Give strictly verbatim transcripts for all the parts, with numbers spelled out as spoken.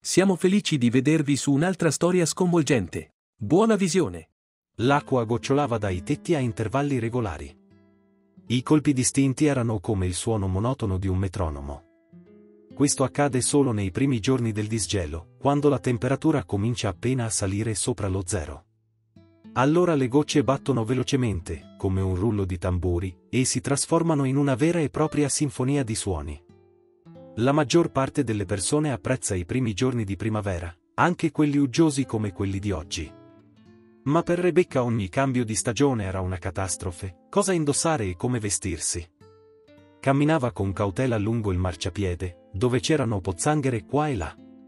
Siamo felici di vedervi su un'altra storia sconvolgente. Buona visione! L'acqua gocciolava dai tetti a intervalli regolari. I colpi distinti erano come il suono monotono di un metronomo. Questo accade solo nei primi giorni del disgelo, quando la temperatura comincia appena a salire sopra lo zero. Allora le gocce battono velocemente, come un rullo di tamburi, e si trasformano in una vera e propria sinfonia di suoni. La maggior parte delle persone apprezza i primi giorni di primavera, anche quelli uggiosi come quelli di oggi. Ma per Rebecca ogni cambio di stagione era una catastrofe: cosa indossare e come vestirsi. Camminava con cautela lungo il marciapiede, dove c'erano pozzanghere qua e là.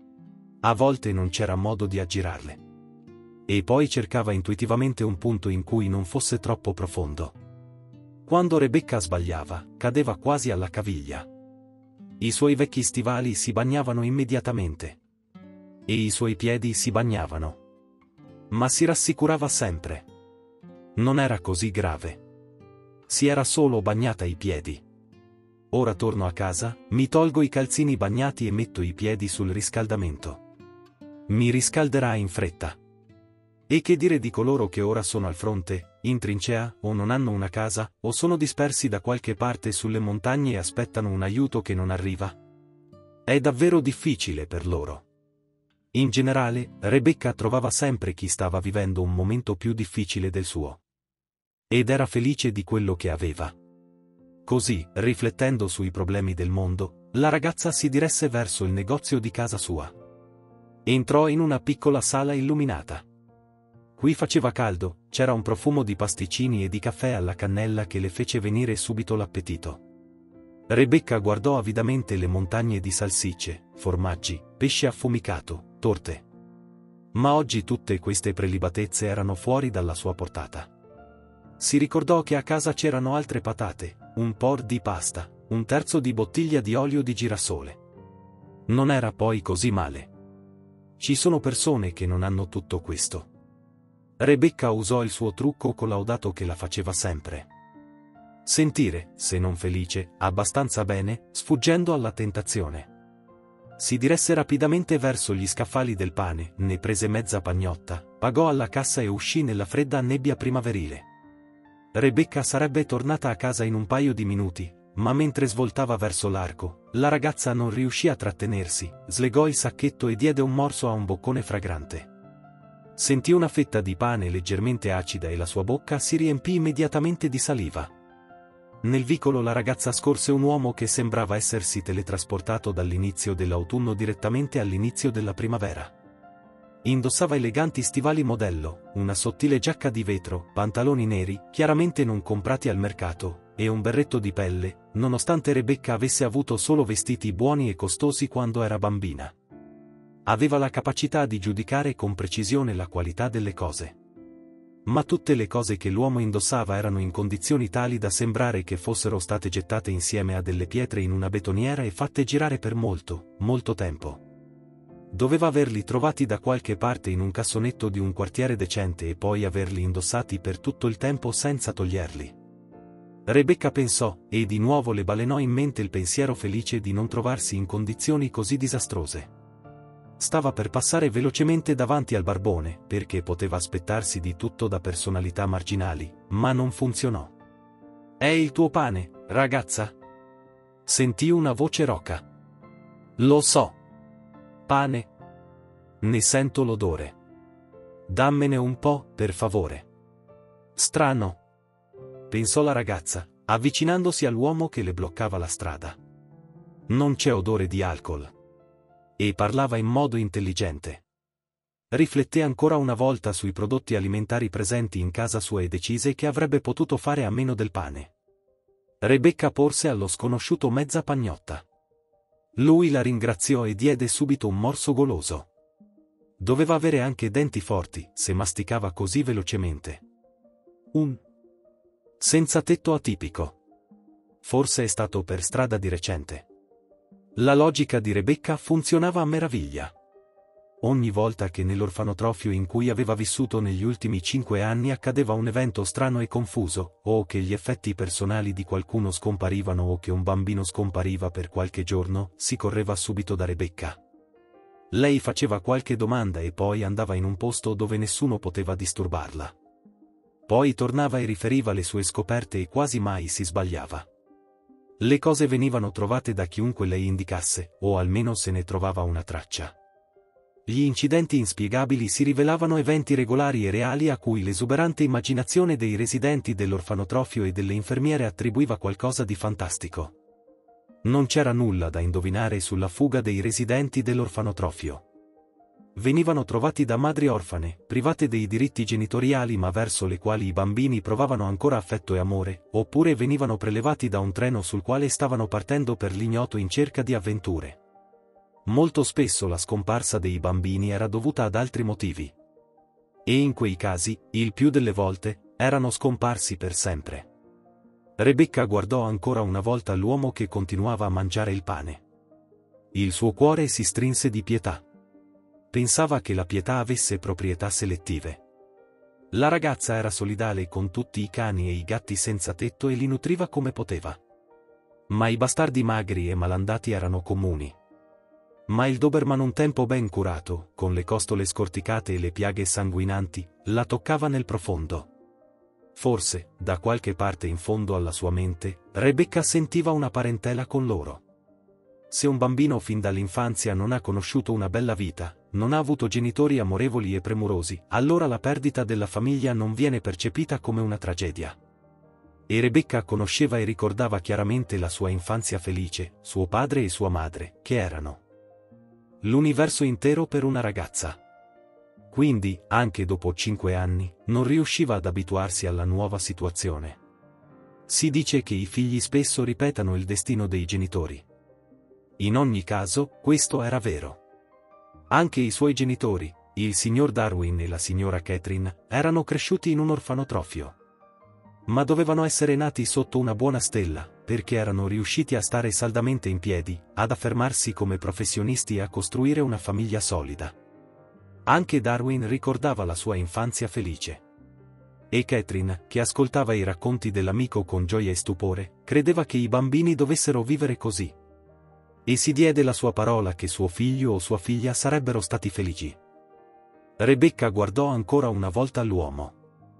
A volte non c'era modo di aggirarle. E poi cercava intuitivamente un punto in cui non fosse troppo profondo. Quando Rebecca sbagliava, cadeva quasi alla caviglia. I suoi vecchi stivali si bagnavano immediatamente. E i suoi piedi si bagnavano. Ma si rassicurava sempre. Non era così grave. Si era solo bagnata i piedi. Ora torno a casa, mi tolgo i calzini bagnati e metto i piedi sul riscaldamento. Mi riscalderà in fretta. E che dire di coloro che ora sono al fronte, in trincea, o non hanno una casa, o sono dispersi da qualche parte sulle montagne e aspettano un aiuto che non arriva? È davvero difficile per loro. In generale, Rebecca trovava sempre chi stava vivendo un momento più difficile del suo. Ed era felice di quello che aveva. Così, riflettendo sui problemi del mondo, la ragazza si diresse verso il negozio di casa sua. Entrò in una piccola sala illuminata. Qui faceva caldo, c'era un profumo di pasticcini e di caffè alla cannella che le fece venire subito l'appetito. Rebecca guardò avidamente le montagne di salsicce, formaggi, pesce affumicato, torte. Ma oggi tutte queste prelibatezze erano fuori dalla sua portata. Si ricordò che a casa c'erano altre patate, un po' di pasta, un terzo di bottiglia di olio di girasole. Non era poi così male. Ci sono persone che non hanno tutto questo. Rebecca usò il suo trucco collaudato che la faceva sempre. Sentire, se non felice, abbastanza bene, sfuggendo alla tentazione. Si diresse rapidamente verso gli scaffali del pane, ne prese mezza pagnotta, pagò alla cassa e uscì nella fredda nebbia primaverile. Rebecca sarebbe tornata a casa in un paio di minuti, ma mentre svoltava verso l'arco, la ragazza non riuscì a trattenersi, slegò il sacchetto e diede un morso a un boccone fragrante. Sentì una fetta di pane leggermente acida e la sua bocca si riempì immediatamente di saliva. Nel vicolo la ragazza scorse un uomo che sembrava essersi teletrasportato dall'inizio dell'autunno direttamente all'inizio della primavera. Indossava eleganti stivali modello, una sottile giacca di vetro, pantaloni neri, chiaramente non comprati al mercato, e un berretto di pelle, nonostante Rebecca avesse avuto solo vestiti buoni e costosi quando era bambina. Aveva la capacità di giudicare con precisione la qualità delle cose. Ma tutte le cose che l'uomo indossava erano in condizioni tali da sembrare che fossero state gettate insieme a delle pietre in una betoniera e fatte girare per molto, molto tempo. Doveva averli trovati da qualche parte in un cassonetto di un quartiere decente e poi averli indossati per tutto il tempo senza toglierli. Rebecca pensò, e di nuovo le balenò in mente il pensiero felice di non trovarsi in condizioni così disastrose. Stava per passare velocemente davanti al barbone, perché poteva aspettarsi di tutto da personalità marginali, ma non funzionò. «È il tuo pane, ragazza?» Sentì una voce roca. «Lo so. Pane? Ne sento l'odore. Dammene un po', per favore». «Strano», pensò la ragazza, avvicinandosi all'uomo che le bloccava la strada. «Non c'è odore di alcol». E parlava in modo intelligente. Rifletté ancora una volta sui prodotti alimentari presenti in casa sua e decise che avrebbe potuto fare a meno del pane. Rebecca porse allo sconosciuto mezza pagnotta. Lui la ringraziò e diede subito un morso goloso. Doveva avere anche denti forti, se masticava così velocemente. Un senza tetto atipico. Forse è stato per strada di recente. La logica di Rebecca funzionava a meraviglia. Ogni volta che nell'orfanotrofio in cui aveva vissuto negli ultimi cinque anni accadeva un evento strano e confuso, o che gli effetti personali di qualcuno scomparivano o che un bambino scompariva per qualche giorno, si correva subito da Rebecca. Lei faceva qualche domanda e poi andava in un posto dove nessuno poteva disturbarla. Poi tornava e riferiva le sue scoperte e quasi mai si sbagliava. Le cose venivano trovate da chiunque lei indicasse, o almeno se ne trovava una traccia. Gli incidenti inspiegabili si rivelavano eventi regolari e reali a cui l'esuberante immaginazione dei residenti dell'orfanotrofio e delle infermiere attribuiva qualcosa di fantastico. Non c'era nulla da indovinare sulla fuga dei residenti dell'orfanotrofio. Venivano trovati da madri orfane, private dei diritti genitoriali ma verso le quali i bambini provavano ancora affetto e amore, oppure venivano prelevati da un treno sul quale stavano partendo per l'ignoto in cerca di avventure. Molto spesso la scomparsa dei bambini era dovuta ad altri motivi. E in quei casi, il più delle volte, erano scomparsi per sempre. Rebecca guardò ancora una volta l'uomo che continuava a mangiare il pane. Il suo cuore si strinse di pietà. Pensava che la pietà avesse proprietà selettive. La ragazza era solidale con tutti i cani e i gatti senza tetto e li nutriva come poteva. Ma i bastardi magri e malandati erano comuni. Ma il Doberman un tempo ben curato, con le costole scorticate e le piaghe sanguinanti, la toccava nel profondo. Forse, da qualche parte in fondo alla sua mente, Rebecca sentiva una parentela con loro. Se un bambino fin dall'infanzia non ha conosciuto una bella vita, non ha avuto genitori amorevoli e premurosi, allora la perdita della famiglia non viene percepita come una tragedia. E Rebecca conosceva e ricordava chiaramente la sua infanzia felice, suo padre e sua madre, che erano l'universo intero per una ragazza. Quindi, anche dopo cinque anni, non riusciva ad abituarsi alla nuova situazione. Si dice che i figli spesso ripetano il destino dei genitori. In ogni caso, questo era vero. Anche i suoi genitori, il signor Darwin e la signora Catherine, erano cresciuti in un orfanotrofio. Ma dovevano essere nati sotto una buona stella, perché erano riusciti a stare saldamente in piedi, ad affermarsi come professionisti e a costruire una famiglia solida. Anche Darwin ricordava la sua infanzia felice. E Catherine, che ascoltava i racconti dell'amico con gioia e stupore, credeva che i bambini dovessero vivere così. E si diede la sua parola che suo figlio o sua figlia sarebbero stati felici. Rebecca guardò ancora una volta l'uomo.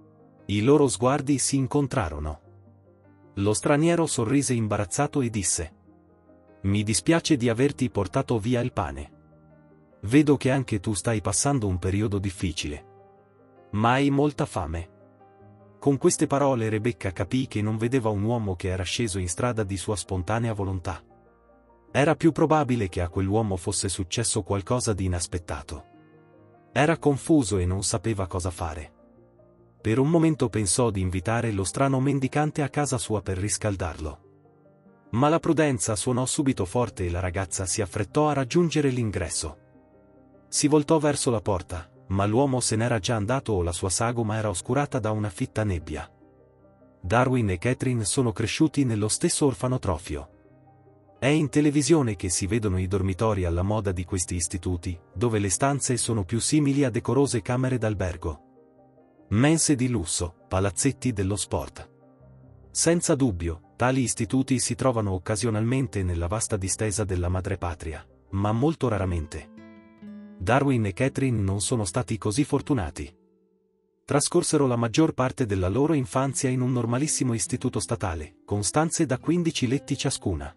I loro sguardi si incontrarono. Lo straniero sorrise imbarazzato e disse: «Mi dispiace di averti portato via il pane. Vedo che anche tu stai passando un periodo difficile. Ma hai molta fame». Con queste parole Rebecca capì che non vedeva un uomo che era sceso in strada di sua spontanea volontà. Era più probabile che a quell'uomo fosse successo qualcosa di inaspettato. Era confuso e non sapeva cosa fare. Per un momento pensò di invitare lo strano mendicante a casa sua per riscaldarlo. Ma la prudenza suonò subito forte e la ragazza si affrettò a raggiungere l'ingresso. Si voltò verso la porta, ma l'uomo se n'era già andato o la sua sagoma era oscurata da una fitta nebbia. Darwin e Catherine sono cresciuti nello stesso orfanotrofio. È in televisione che si vedono i dormitori alla moda di questi istituti, dove le stanze sono più simili a decorose camere d'albergo. Mense di lusso, palazzetti dello sport. Senza dubbio, tali istituti si trovano occasionalmente nella vasta distesa della madrepatria, ma molto raramente. Darwin e Catherine non sono stati così fortunati. Trascorsero la maggior parte della loro infanzia in un normalissimo istituto statale, con stanze da quindici letti ciascuna.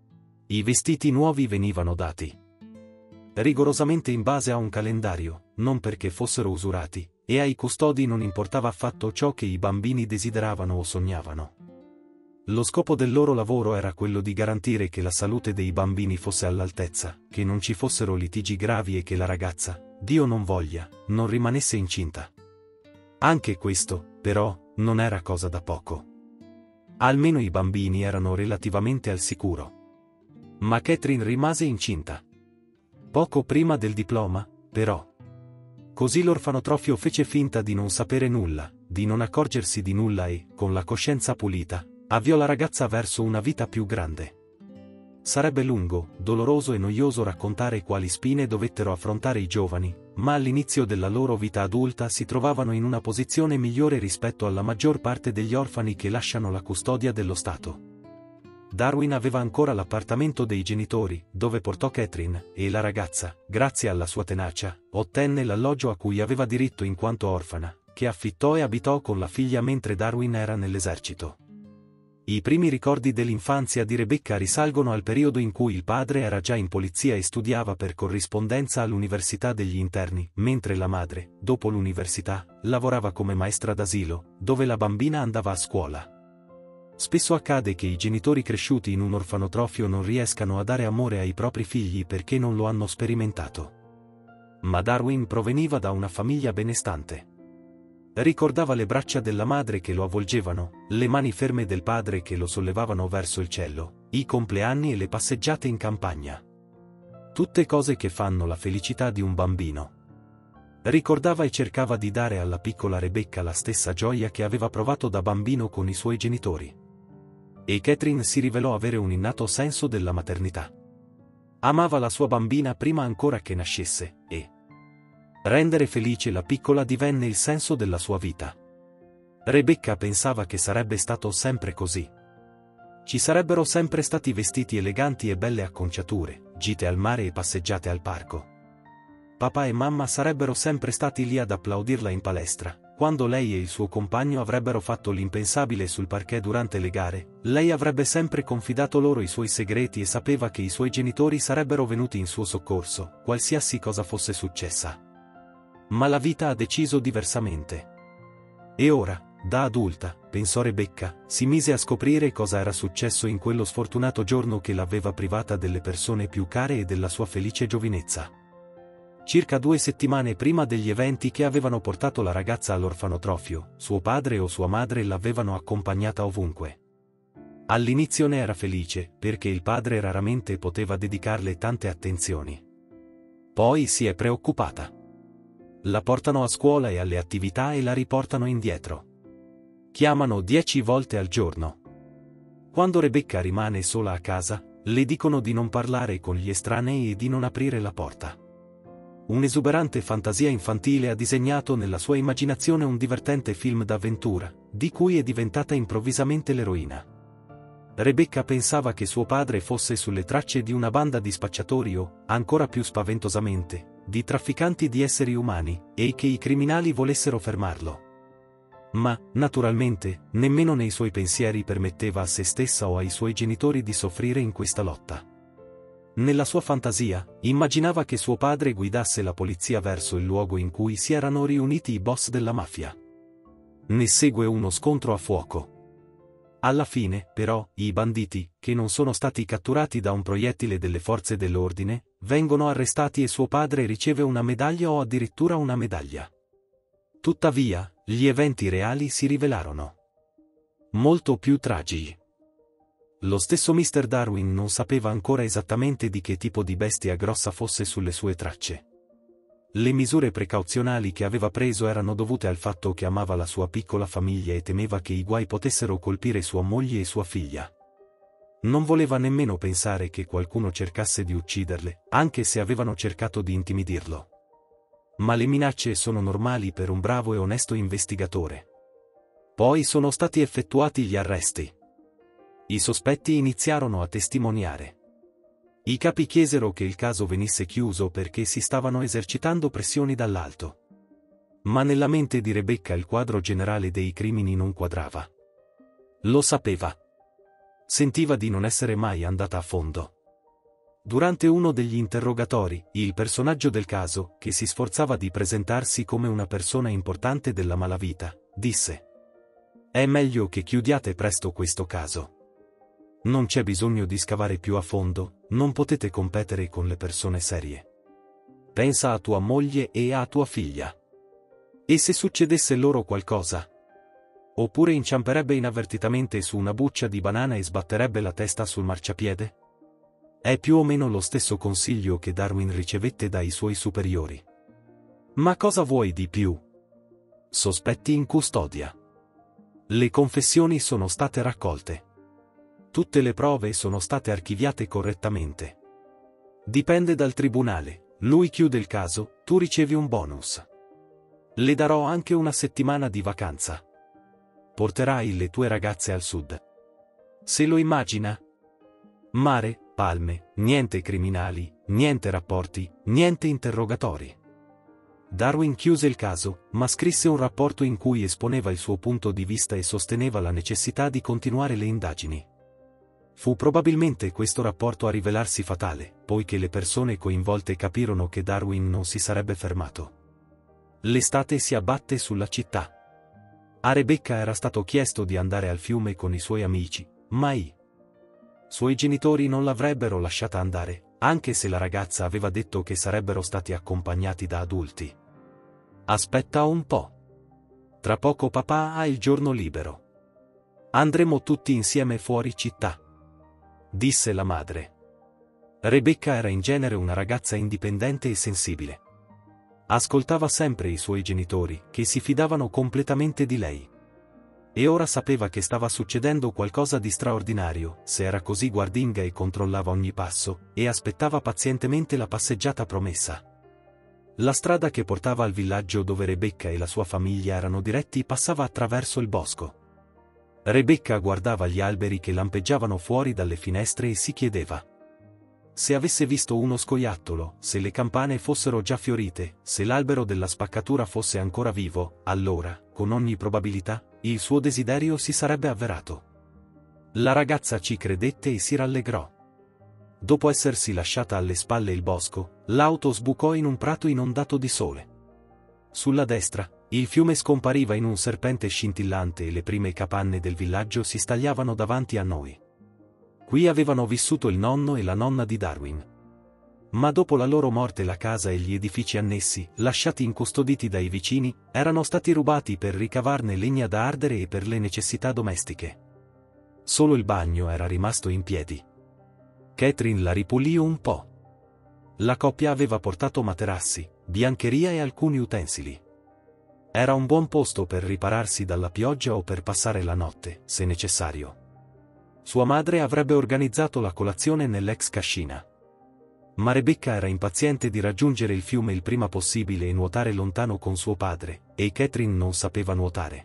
I vestiti nuovi venivano dati rigorosamente in base a un calendario, non perché fossero usurati, e ai custodi non importava affatto ciò che i bambini desideravano o sognavano. Lo scopo del loro lavoro era quello di garantire che la salute dei bambini fosse all'altezza, che non ci fossero litigi gravi e che la ragazza, Dio non voglia, non rimanesse incinta. Anche questo, però, non era cosa da poco. Almeno i bambini erano relativamente al sicuro. Ma Catherine rimase incinta. Poco prima del diploma, però. Così l'orfanotrofio fece finta di non sapere nulla, di non accorgersi di nulla e, con la coscienza pulita, avviò la ragazza verso una vita più grande. Sarebbe lungo, doloroso e noioso raccontare quali spine dovettero affrontare i giovani, ma all'inizio della loro vita adulta si trovavano in una posizione migliore rispetto alla maggior parte degli orfani che lasciano la custodia dello Stato. Darwin aveva ancora l'appartamento dei genitori, dove portò Catherine, e la ragazza, grazie alla sua tenacia, ottenne l'alloggio a cui aveva diritto in quanto orfana, che affittò e abitò con la figlia mentre Darwin era nell'esercito. I primi ricordi dell'infanzia di Rebecca risalgono al periodo in cui il padre era già in polizia e studiava per corrispondenza all'Università degli Interni, mentre la madre, dopo l'università, lavorava come maestra d'asilo, dove la bambina andava a scuola. Spesso accade che i genitori cresciuti in un orfanotrofio non riescano a dare amore ai propri figli perché non lo hanno sperimentato. Ma Darwin proveniva da una famiglia benestante. Ricordava le braccia della madre che lo avvolgevano, le mani ferme del padre che lo sollevavano verso il cielo, i compleanni e le passeggiate in campagna. Tutte cose che fanno la felicità di un bambino. Ricordava e cercava di dare alla piccola Rebecca la stessa gioia che aveva provato da bambino con i suoi genitori. E Catherine si rivelò avere un innato senso della maternità. Amava la sua bambina prima ancora che nascesse, e rendere felice la piccola divenne il senso della sua vita. Rebecca pensava che sarebbe stato sempre così. Ci sarebbero sempre stati vestiti eleganti e belle acconciature, gite al mare e passeggiate al parco. Papà e mamma sarebbero sempre stati lì ad applaudirla in palestra. Quando lei e il suo compagno avrebbero fatto l'impensabile sul parquet durante le gare, lei avrebbe sempre confidato loro i suoi segreti e sapeva che i suoi genitori sarebbero venuti in suo soccorso, qualsiasi cosa fosse successa. Ma la vita ha deciso diversamente. E ora, da adulta, pensò Rebecca, si mise a scoprire cosa era successo in quello sfortunato giorno che l'aveva privata delle persone più care e della sua felice giovinezza. Circa due settimane prima degli eventi che avevano portato la ragazza all'orfanotrofio, suo padre o sua madre l'avevano accompagnata ovunque. All'inizio ne era felice, perché il padre raramente poteva dedicarle tante attenzioni. Poi si è preoccupata. La portano a scuola e alle attività e la riportano indietro. Chiamano dieci volte al giorno. Quando Rebecca rimane sola a casa, le dicono di non parlare con gli estranei e di non aprire la porta. Un'esuberante fantasia infantile ha disegnato nella sua immaginazione un divertente film d'avventura, di cui è diventata improvvisamente l'eroina. Rebecca pensava che suo padre fosse sulle tracce di una banda di spacciatori o, ancora più spaventosamente, di trafficanti di esseri umani, e che i criminali volessero fermarlo. Ma, naturalmente, nemmeno nei suoi pensieri permetteva a se stessa o ai suoi genitori di soffrire in questa lotta. Nella sua fantasia, immaginava che suo padre guidasse la polizia verso il luogo in cui si erano riuniti i boss della mafia. Ne segue uno scontro a fuoco. Alla fine, però, i banditi, che non sono stati catturati da un proiettile delle forze dell'ordine, vengono arrestati e suo padre riceve una medaglia o addirittura una medaglia. Tuttavia, gli eventi reali si rivelarono molto più tragici. Lo stesso mister Darwin non sapeva ancora esattamente di che tipo di bestia grossa fosse sulle sue tracce. Le misure precauzionali che aveva preso erano dovute al fatto che amava la sua piccola famiglia e temeva che i guai potessero colpire sua moglie e sua figlia. Non voleva nemmeno pensare che qualcuno cercasse di ucciderle, anche se avevano cercato di intimidirlo. Ma le minacce sono normali per un bravo e onesto investigatore. Poi sono stati effettuati gli arresti. I sospetti iniziarono a testimoniare. I capi chiesero che il caso venisse chiuso perché si stavano esercitando pressioni dall'alto. Ma nella mente di Rebecca il quadro generale dei crimini non quadrava. Lo sapeva. Sentiva di non essere mai andata a fondo. Durante uno degli interrogatori, il personaggio del caso, che si sforzava di presentarsi come una persona importante della malavita, disse: «È meglio che chiudiate presto questo caso. Non c'è bisogno di scavare più a fondo, non potete competere con le persone serie. Pensa a tua moglie e a tua figlia. E se succedesse loro qualcosa? Oppure inciamperebbe inavvertitamente su una buccia di banana e sbatterebbe la testa sul marciapiede?» È più o meno lo stesso consiglio che Darwin ricevette dai suoi superiori. Ma cosa vuoi di più? Sospetti in custodia. Le confessioni sono state raccolte. Tutte le prove sono state archiviate correttamente. Dipende dal tribunale, lui chiude il caso, tu ricevi un bonus. Le darò anche una settimana di vacanza. Porterai le tue ragazze al sud. Se lo immagina? Mare, palme, niente criminali, niente rapporti, niente interrogatori. Darwin chiuse il caso, ma scrisse un rapporto in cui esponeva il suo punto di vista e sosteneva la necessità di continuare le indagini. Fu probabilmente questo rapporto a rivelarsi fatale, poiché le persone coinvolte capirono che Darwin non si sarebbe fermato. L'estate si abbatte sulla città. A Rebecca era stato chiesto di andare al fiume con i suoi amici, ma i suoi genitori non l'avrebbero lasciata andare, anche se la ragazza aveva detto che sarebbero stati accompagnati da adulti. Aspetta un po'. Tra poco papà ha il giorno libero. Andremo tutti insieme fuori città, disse la madre. Rebecca era in genere una ragazza indipendente e sensibile. Ascoltava sempre i suoi genitori, che si fidavano completamente di lei. E ora sapeva che stava succedendo qualcosa di straordinario, se era così guardinga e controllava ogni passo, e aspettava pazientemente la passeggiata promessa. La strada che portava al villaggio dove Rebecca e la sua famiglia erano diretti passava attraverso il bosco. Rebecca guardava gli alberi che lampeggiavano fuori dalle finestre e si chiedeva se avesse visto uno scoiattolo, se le campane fossero già fiorite, se l'albero della spaccatura fosse ancora vivo, allora, con ogni probabilità, il suo desiderio si sarebbe avverato. La ragazza ci credette e si rallegrò. Dopo essersi lasciata alle spalle il bosco, l'auto sbucò in un prato inondato di sole. Sulla destra, il fiume scompariva in un serpente scintillante e le prime capanne del villaggio si stagliavano davanti a noi. Qui avevano vissuto il nonno e la nonna di Darwin. Ma dopo la loro morte la casa e gli edifici annessi, lasciati incustoditi dai vicini, erano stati rubati per ricavarne legna da ardere e per le necessità domestiche. Solo il bagno era rimasto in piedi. Catherine la ripulì un po'. La coppia aveva portato materassi, biancheria e alcuni utensili. Era un buon posto per ripararsi dalla pioggia o per passare la notte, se necessario. Sua madre avrebbe organizzato la colazione nell'ex cascina. Ma Rebecca era impaziente di raggiungere il fiume il prima possibile e nuotare lontano con suo padre, e Catherine non sapeva nuotare.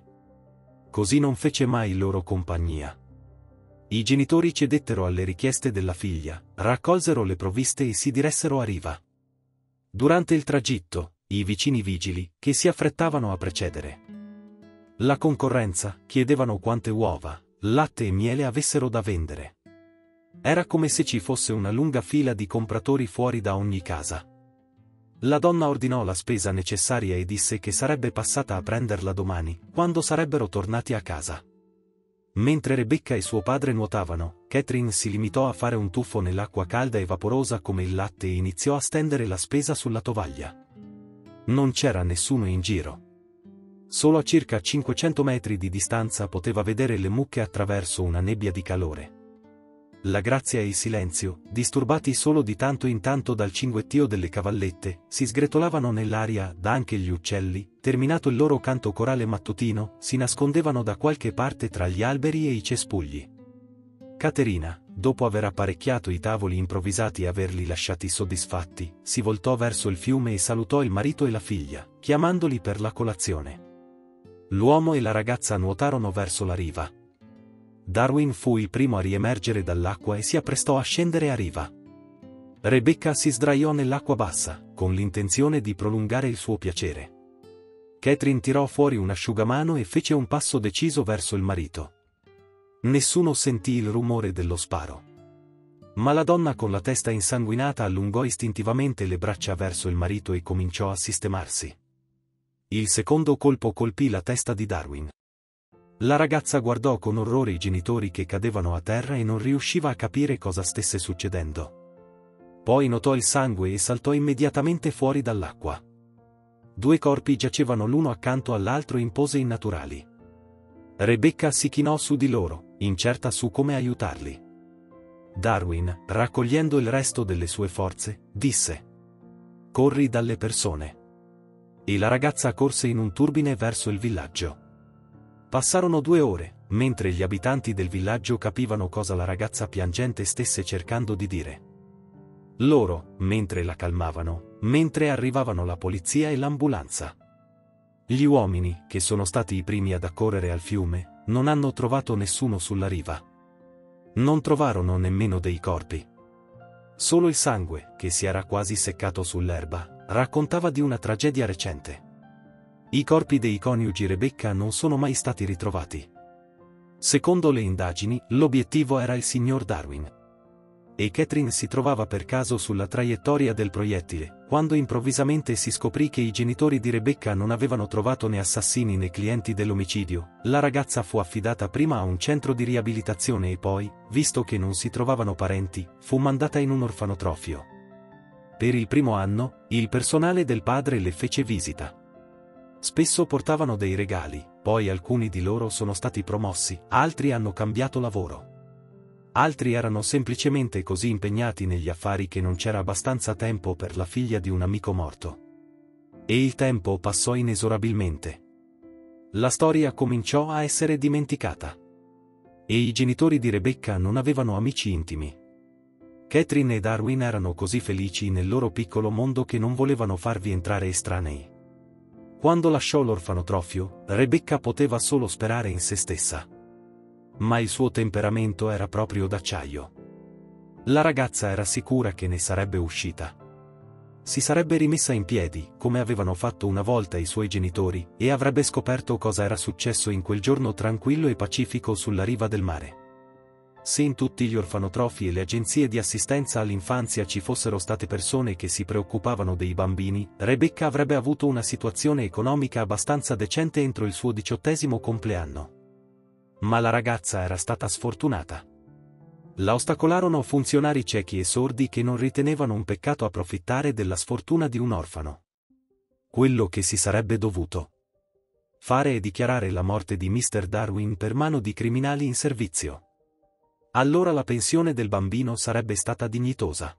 Così non fece mai loro compagnia. I genitori cedettero alle richieste della figlia, raccolsero le provviste e si diressero a riva. Durante il tragitto, i vicini vigili, che si affrettavano a precedere la concorrenza, chiedevano quante uova, latte e miele avessero da vendere. Era come se ci fosse una lunga fila di compratori fuori da ogni casa. La donna ordinò la spesa necessaria e disse che sarebbe passata a prenderla domani, quando sarebbero tornati a casa. Mentre Rebecca e suo padre nuotavano, Catherine si limitò a fare un tuffo nell'acqua calda e vaporosa come il latte e iniziò a stendere la spesa sulla tovaglia. Non c'era nessuno in giro. Solo a circa cinquecento metri di distanza poteva vedere le mucche attraverso una nebbia di calore. La grazia e il silenzio, disturbati solo di tanto in tanto dal cinguettio delle cavallette, si sgretolavano nell'aria, da anche gli uccelli, terminato il loro canto corale mattutino, si nascondevano da qualche parte tra gli alberi e i cespugli. Caterina, dopo aver apparecchiato i tavoli improvvisati e averli lasciati soddisfatti, si voltò verso il fiume e salutò il marito e la figlia, chiamandoli per la colazione. L'uomo e la ragazza nuotarono verso la riva. Darwin fu il primo a riemergere dall'acqua e si apprestò a scendere a riva. Rebecca si sdraiò nell'acqua bassa, con l'intenzione di prolungare il suo piacere. Catherine tirò fuori un asciugamano e fece un passo deciso verso il marito. Nessuno sentì il rumore dello sparo. Ma la donna con la testa insanguinata allungò istintivamente le braccia verso il marito e cominciò a sistemarsi. Il secondo colpo colpì la testa di Darwin. La ragazza guardò con orrore i genitori che cadevano a terra e non riusciva a capire cosa stesse succedendo. Poi notò il sangue e saltò immediatamente fuori dall'acqua. Due corpi giacevano l'uno accanto all'altro in pose innaturali. Rebecca si chinò su di loro, incerta su come aiutarli. Darwin, raccogliendo il resto delle sue forze, disse: "Corri dalle persone." E la ragazza corse in un turbine verso il villaggio. Passarono due ore, mentre gli abitanti del villaggio capivano cosa la ragazza piangente stesse cercando di dire. Loro, mentre la calmavano, mentre arrivavano la polizia e l'ambulanza. Gli uomini, che sono stati i primi ad accorrere al fiume, non hanno trovato nessuno sulla riva. Non trovarono nemmeno dei corpi. Solo il sangue, che si era quasi seccato sull'erba, raccontava di una tragedia recente. I corpi dei coniugi Rebecca non sono mai stati ritrovati. Secondo le indagini, l'obiettivo era il signor Darwin. E Catherine si trovava per caso sulla traiettoria del proiettile, quando improvvisamente si scoprì che i genitori di Rebecca non avevano trovato né assassini né clienti dell'omicidio. La ragazza fu affidata prima a un centro di riabilitazione e poi, visto che non si trovavano parenti, fu mandata in un orfanotrofio. Per il primo anno, il personale del padre le fece visita. Spesso portavano dei regali, poi alcuni di loro sono stati promossi, altri hanno cambiato lavoro. Altri erano semplicemente così impegnati negli affari che non c'era abbastanza tempo per la figlia di un amico morto. E il tempo passò inesorabilmente. La storia cominciò a essere dimenticata. E i genitori di Rebecca non avevano amici intimi. Catherine e Darwin erano così felici nel loro piccolo mondo che non volevano farvi entrare estranei. Quando lasciò l'orfanotrofio, Rebecca poteva solo sperare in se stessa. Ma il suo temperamento era proprio d'acciaio. La ragazza era sicura che ne sarebbe uscita. Si sarebbe rimessa in piedi, come avevano fatto una volta i suoi genitori, e avrebbe scoperto cosa era successo in quel giorno tranquillo e pacifico sulla riva del mare. Se in tutti gli orfanotrofi e le agenzie di assistenza all'infanzia ci fossero state persone che si preoccupavano dei bambini, Rebecca avrebbe avuto una situazione economica abbastanza decente entro il suo diciottesimo compleanno. Ma la ragazza era stata sfortunata. La ostacolarono funzionari ciechi e sordi che non ritenevano un peccato approfittare della sfortuna di un orfano. Quello che si sarebbe dovuto fare è dichiarare la morte di mister Darwin per mano di criminali in servizio. Allora la pensione del bambino sarebbe stata dignitosa.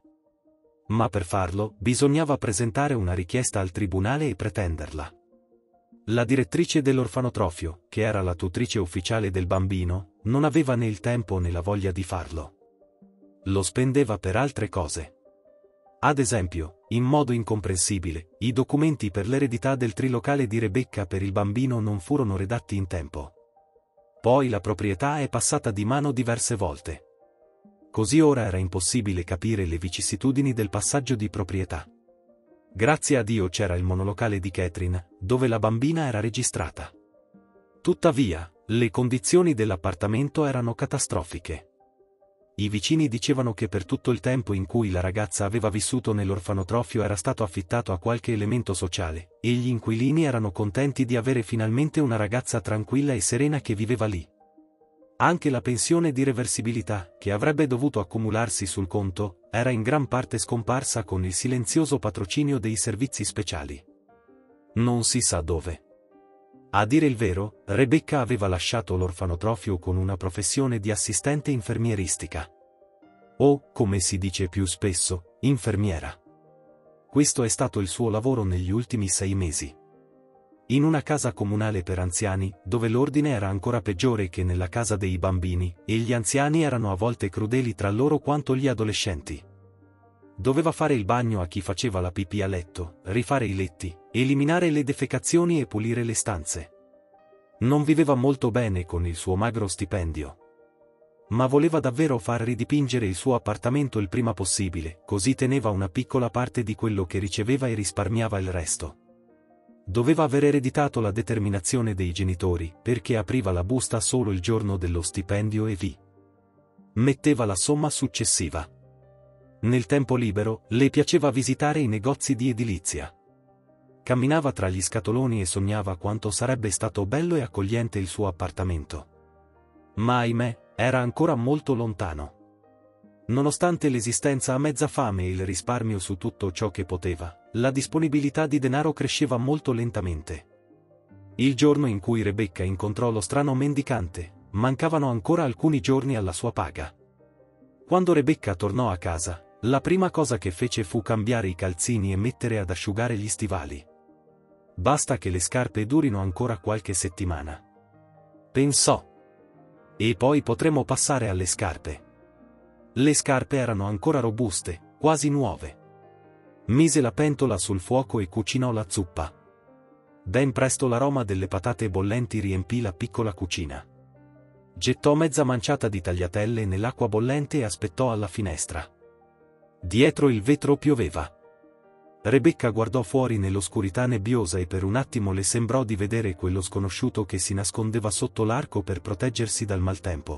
Ma per farlo, bisognava presentare una richiesta al tribunale e pretenderla. La direttrice dell'orfanotrofio, che era la tutrice ufficiale del bambino, non aveva né il tempo né la voglia di farlo. Lo spendeva per altre cose. Ad esempio, in modo incomprensibile, i documenti per l'eredità del trilocale di Rebecca per il bambino non furono redatti in tempo. Poi la proprietà è passata di mano diverse volte. Così ora era impossibile capire le vicissitudini del passaggio di proprietà. Grazie a Dio c'era il monolocale di Catherine, dove la bambina era registrata. Tuttavia, le condizioni dell'appartamento erano catastrofiche. I vicini dicevano che per tutto il tempo in cui la ragazza aveva vissuto nell'orfanotrofio era stato affittato a qualche elemento sociale, e gli inquilini erano contenti di avere finalmente una ragazza tranquilla e serena che viveva lì. Anche la pensione di reversibilità, che avrebbe dovuto accumularsi sul conto, era in gran parte scomparsa con il silenzioso patrocinio dei servizi speciali. Non si sa dove. A dire il vero, Rebecca aveva lasciato l'orfanotrofio con una professione di assistente infermieristica. O, come si dice più spesso, infermiera. Questo è stato il suo lavoro negli ultimi sei mesi. In una casa comunale per anziani, dove l'ordine era ancora peggiore che nella casa dei bambini, e gli anziani erano a volte crudeli tra loro quanto gli adolescenti. Doveva fare il bagno a chi faceva la pipì a letto, rifare i letti, eliminare le defecazioni e pulire le stanze. Non viveva molto bene con il suo magro stipendio. Ma voleva davvero far ridipingere il suo appartamento il prima possibile, così teneva una piccola parte di quello che riceveva e risparmiava il resto. Doveva aver ereditato la determinazione dei genitori, perché apriva la busta solo il giorno dello stipendio e vi metteva la somma successiva. Nel tempo libero, le piaceva visitare i negozi di edilizia. Camminava tra gli scatoloni e sognava quanto sarebbe stato bello e accogliente il suo appartamento. Ma ahimè, era ancora molto lontano. Nonostante l'esistenza a mezza fame e il risparmio su tutto ciò che poteva, la disponibilità di denaro cresceva molto lentamente. Il giorno in cui Rebecca incontrò lo strano mendicante, mancavano ancora alcuni giorni alla sua paga. Quando Rebecca tornò a casa, la prima cosa che fece fu cambiare i calzini e mettere ad asciugare gli stivali. Basta che le scarpe durino ancora qualche settimana, pensò. E poi potremo passare alle scarpe. Le scarpe erano ancora robuste, quasi nuove. Mise la pentola sul fuoco e cucinò la zuppa. Ben presto l'aroma delle patate bollenti riempì la piccola cucina. Gettò mezza manciata di tagliatelle nell'acqua bollente e aspettò alla finestra. Dietro il vetro pioveva. Rebecca guardò fuori nell'oscurità nebbiosa e per un attimo le sembrò di vedere quello sconosciuto che si nascondeva sotto l'arco per proteggersi dal maltempo.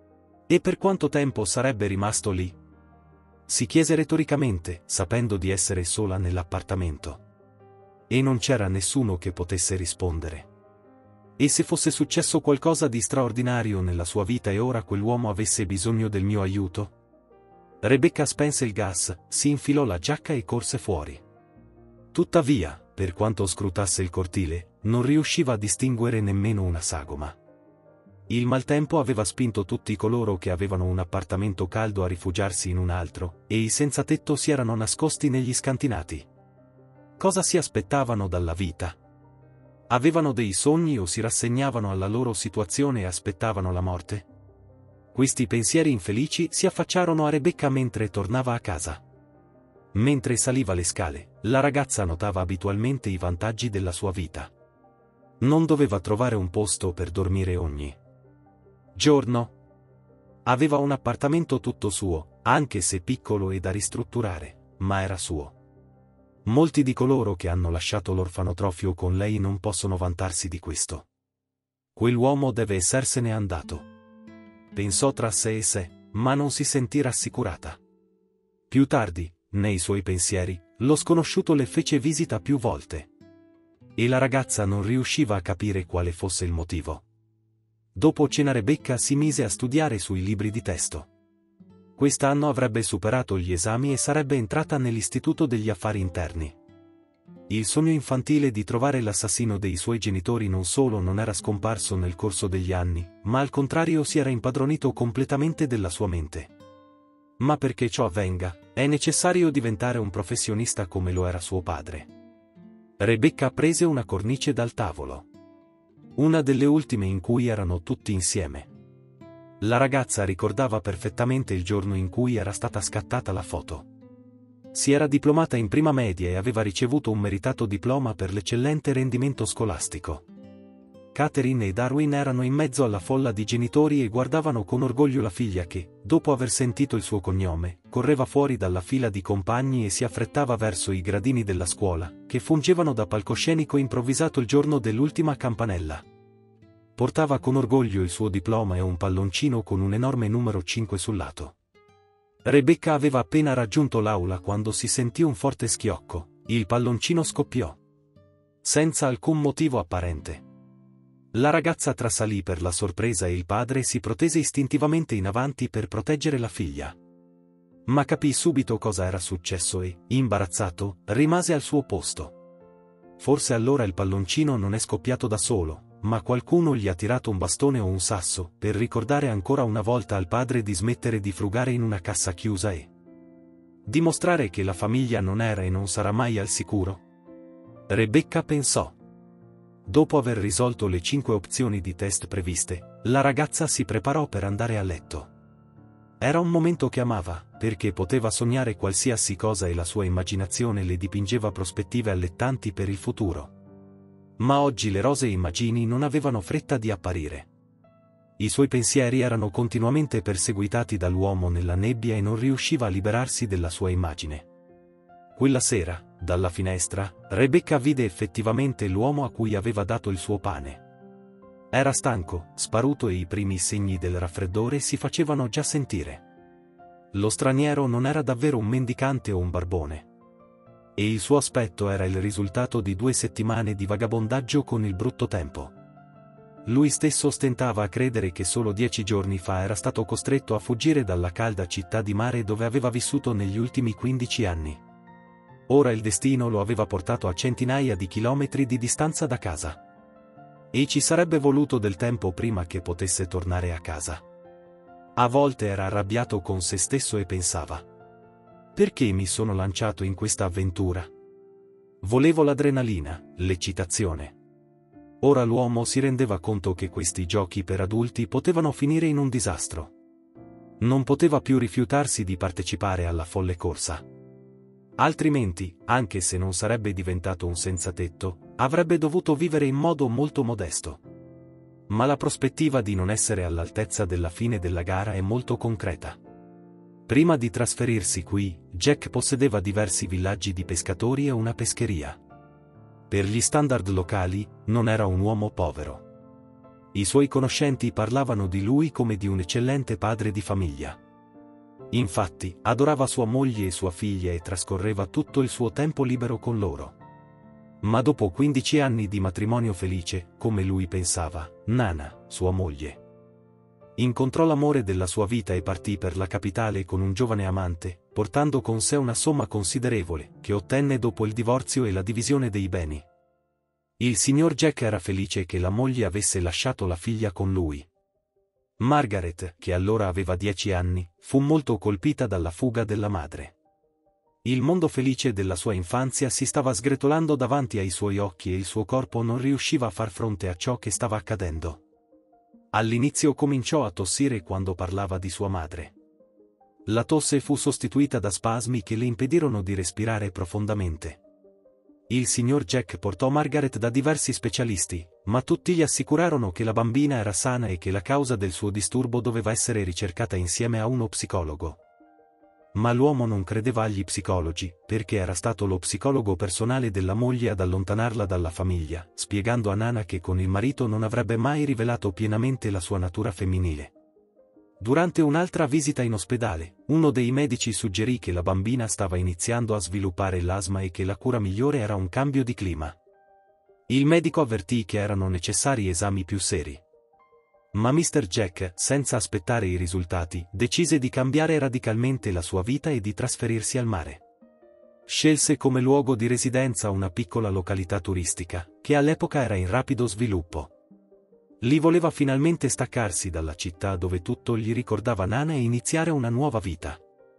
E per quanto tempo sarebbe rimasto lì? Si chiese retoricamente, sapendo di essere sola nell'appartamento. E non c'era nessuno che potesse rispondere. E se fosse successo qualcosa di straordinario nella sua vita e ora quell'uomo avesse bisogno del mio aiuto? Rebecca spense il gas, si infilò la giacca e corse fuori. Tuttavia, per quanto scrutasse il cortile, non riusciva a distinguere nemmeno una sagoma. Il maltempo aveva spinto tutti coloro che avevano un appartamento caldo a rifugiarsi in un altro, e i senza tetto si erano nascosti negli scantinati. Cosa si aspettavano dalla vita? Avevano dei sogni o si rassegnavano alla loro situazione e aspettavano la morte? Questi pensieri infelici si affacciarono a Rebecca mentre tornava a casa. Mentre saliva le scale, la ragazza notava abitualmente i vantaggi della sua vita. Non doveva trovare un posto per dormire ogni giorno. Aveva un appartamento tutto suo, anche se piccolo e da ristrutturare, ma era suo. Molti di coloro che hanno lasciato l'orfanotrofio con lei non possono vantarsi di questo. Quell'uomo deve essersene andato. Pensò tra sé e sé, ma non si sentì rassicurata. Più tardi, nei suoi pensieri, lo sconosciuto le fece visita più volte. E la ragazza non riusciva a capire quale fosse il motivo. Dopo cena Rebecca si mise a studiare sui libri di testo. Quest'anno avrebbe superato gli esami e sarebbe entrata nell'istituto degli affari interni. Il sogno infantile di trovare l'assassino dei suoi genitori non solo non era scomparso nel corso degli anni, ma al contrario si era impadronito completamente della sua mente. Ma perché ciò avvenga, è necessario diventare un professionista come lo era suo padre. Rebecca prese una cornice dal tavolo. Una delle ultime in cui erano tutti insieme. La ragazza ricordava perfettamente il giorno in cui era stata scattata la foto. Si era diplomata in prima media e aveva ricevuto un meritato diploma per l'eccellente rendimento scolastico. Catherine e Darwin erano in mezzo alla folla di genitori e guardavano con orgoglio la figlia che, dopo aver sentito il suo cognome, correva fuori dalla fila di compagni e si affrettava verso i gradini della scuola, che fungevano da palcoscenico improvvisato il giorno dell'ultima campanella. Portava con orgoglio il suo diploma e un palloncino con un enorme numero cinque sul lato. Rebecca aveva appena raggiunto l'aula quando si sentì un forte schiocco, il palloncino scoppiò. Senza alcun motivo apparente. La ragazza trasalì per la sorpresa e il padre si protese istintivamente in avanti per proteggere la figlia. Ma capì subito cosa era successo e, imbarazzato, rimase al suo posto. Forse allora il palloncino non è scoppiato da solo, ma qualcuno gli ha tirato un bastone o un sasso, per ricordare ancora una volta al padre di smettere di frugare in una cassa chiusa e dimostrare che la famiglia non era e non sarà mai al sicuro. Rebecca pensò. Dopo aver risolto le cinque opzioni di test previste, la ragazza si preparò per andare a letto. Era un momento che amava, perché poteva sognare qualsiasi cosa e la sua immaginazione le dipingeva prospettive allettanti per il futuro. Ma oggi le rosee immagini non avevano fretta di apparire. I suoi pensieri erano continuamente perseguitati dall'uomo nella nebbia e non riusciva a liberarsi della sua immagine. Quella sera, dalla finestra, Rebecca vide effettivamente l'uomo a cui aveva dato il suo pane. Era stanco, sparuto e i primi segni del raffreddore si facevano già sentire. Lo straniero non era davvero un mendicante o un barbone. E il suo aspetto era il risultato di due settimane di vagabondaggio con il brutto tempo. Lui stesso stentava a credere che solo dieci giorni fa era stato costretto a fuggire dalla calda città di mare dove aveva vissuto negli ultimi quindici anni. Ora il destino lo aveva portato a centinaia di chilometri di distanza da casa. E ci sarebbe voluto del tempo prima che potesse tornare a casa. A volte era arrabbiato con se stesso e pensava: perché mi sono lanciato in questa avventura? Volevo l'adrenalina, l'eccitazione. Ora l'uomo si rendeva conto che questi giochi per adulti potevano finire in un disastro. Non poteva più rifiutarsi di partecipare alla folle corsa. Altrimenti, anche se non sarebbe diventato un senzatetto, avrebbe dovuto vivere in modo molto modesto. ma la prospettiva di non essere all'altezza della fine della gara è molto concreta. Prima di trasferirsi qui, Jack possedeva diversi villaggi di pescatori e una pescheria. Per gli standard locali, non era un uomo povero. I suoi conoscenti parlavano di lui come di un eccellente padre di famiglia. Infatti, adorava sua moglie e sua figlia e trascorreva tutto il suo tempo libero con loro. Ma dopo quindici anni di matrimonio felice, come lui pensava, Nana, sua moglie, incontrò l'amore della sua vita e partì per la capitale con un giovane amante, portando con sé una somma considerevole, che ottenne dopo il divorzio e la divisione dei beni. Il signor Jack era felice che la moglie avesse lasciato la figlia con lui. Margaret, che allora aveva dieci anni, fu molto colpita dalla fuga della madre. Il mondo felice della sua infanzia si stava sgretolando davanti ai suoi occhi e il suo corpo non riusciva a far fronte a ciò che stava accadendo. All'inizio cominciò a tossire quando parlava di sua madre. La tosse fu sostituita da spasmi che le impedirono di respirare profondamente. Il signor Jack portò Margaret da diversi specialisti, ma tutti gli assicurarono che la bambina era sana e che la causa del suo disturbo doveva essere ricercata insieme a uno psicologo. Ma l'uomo non credeva agli psicologi, perché era stato lo psicologo personale della moglie ad allontanarla dalla famiglia, spiegando a Nana che con il marito non avrebbe mai rivelato pienamente la sua natura femminile. Durante un'altra visita in ospedale, uno dei medici suggerì che la bambina stava iniziando a sviluppare l'asma e che la cura migliore era un cambio di clima. Il medico avvertì che erano necessari esami più seri. Ma mister Jack, senza aspettare i risultati, decise di cambiare radicalmente la sua vita e di trasferirsi al mare. Scelse come luogo di residenza una piccola località turistica, che all'epoca era in rapido sviluppo. Lì voleva finalmente staccarsi dalla città dove tutto gli ricordava Nana e iniziare una nuova vita.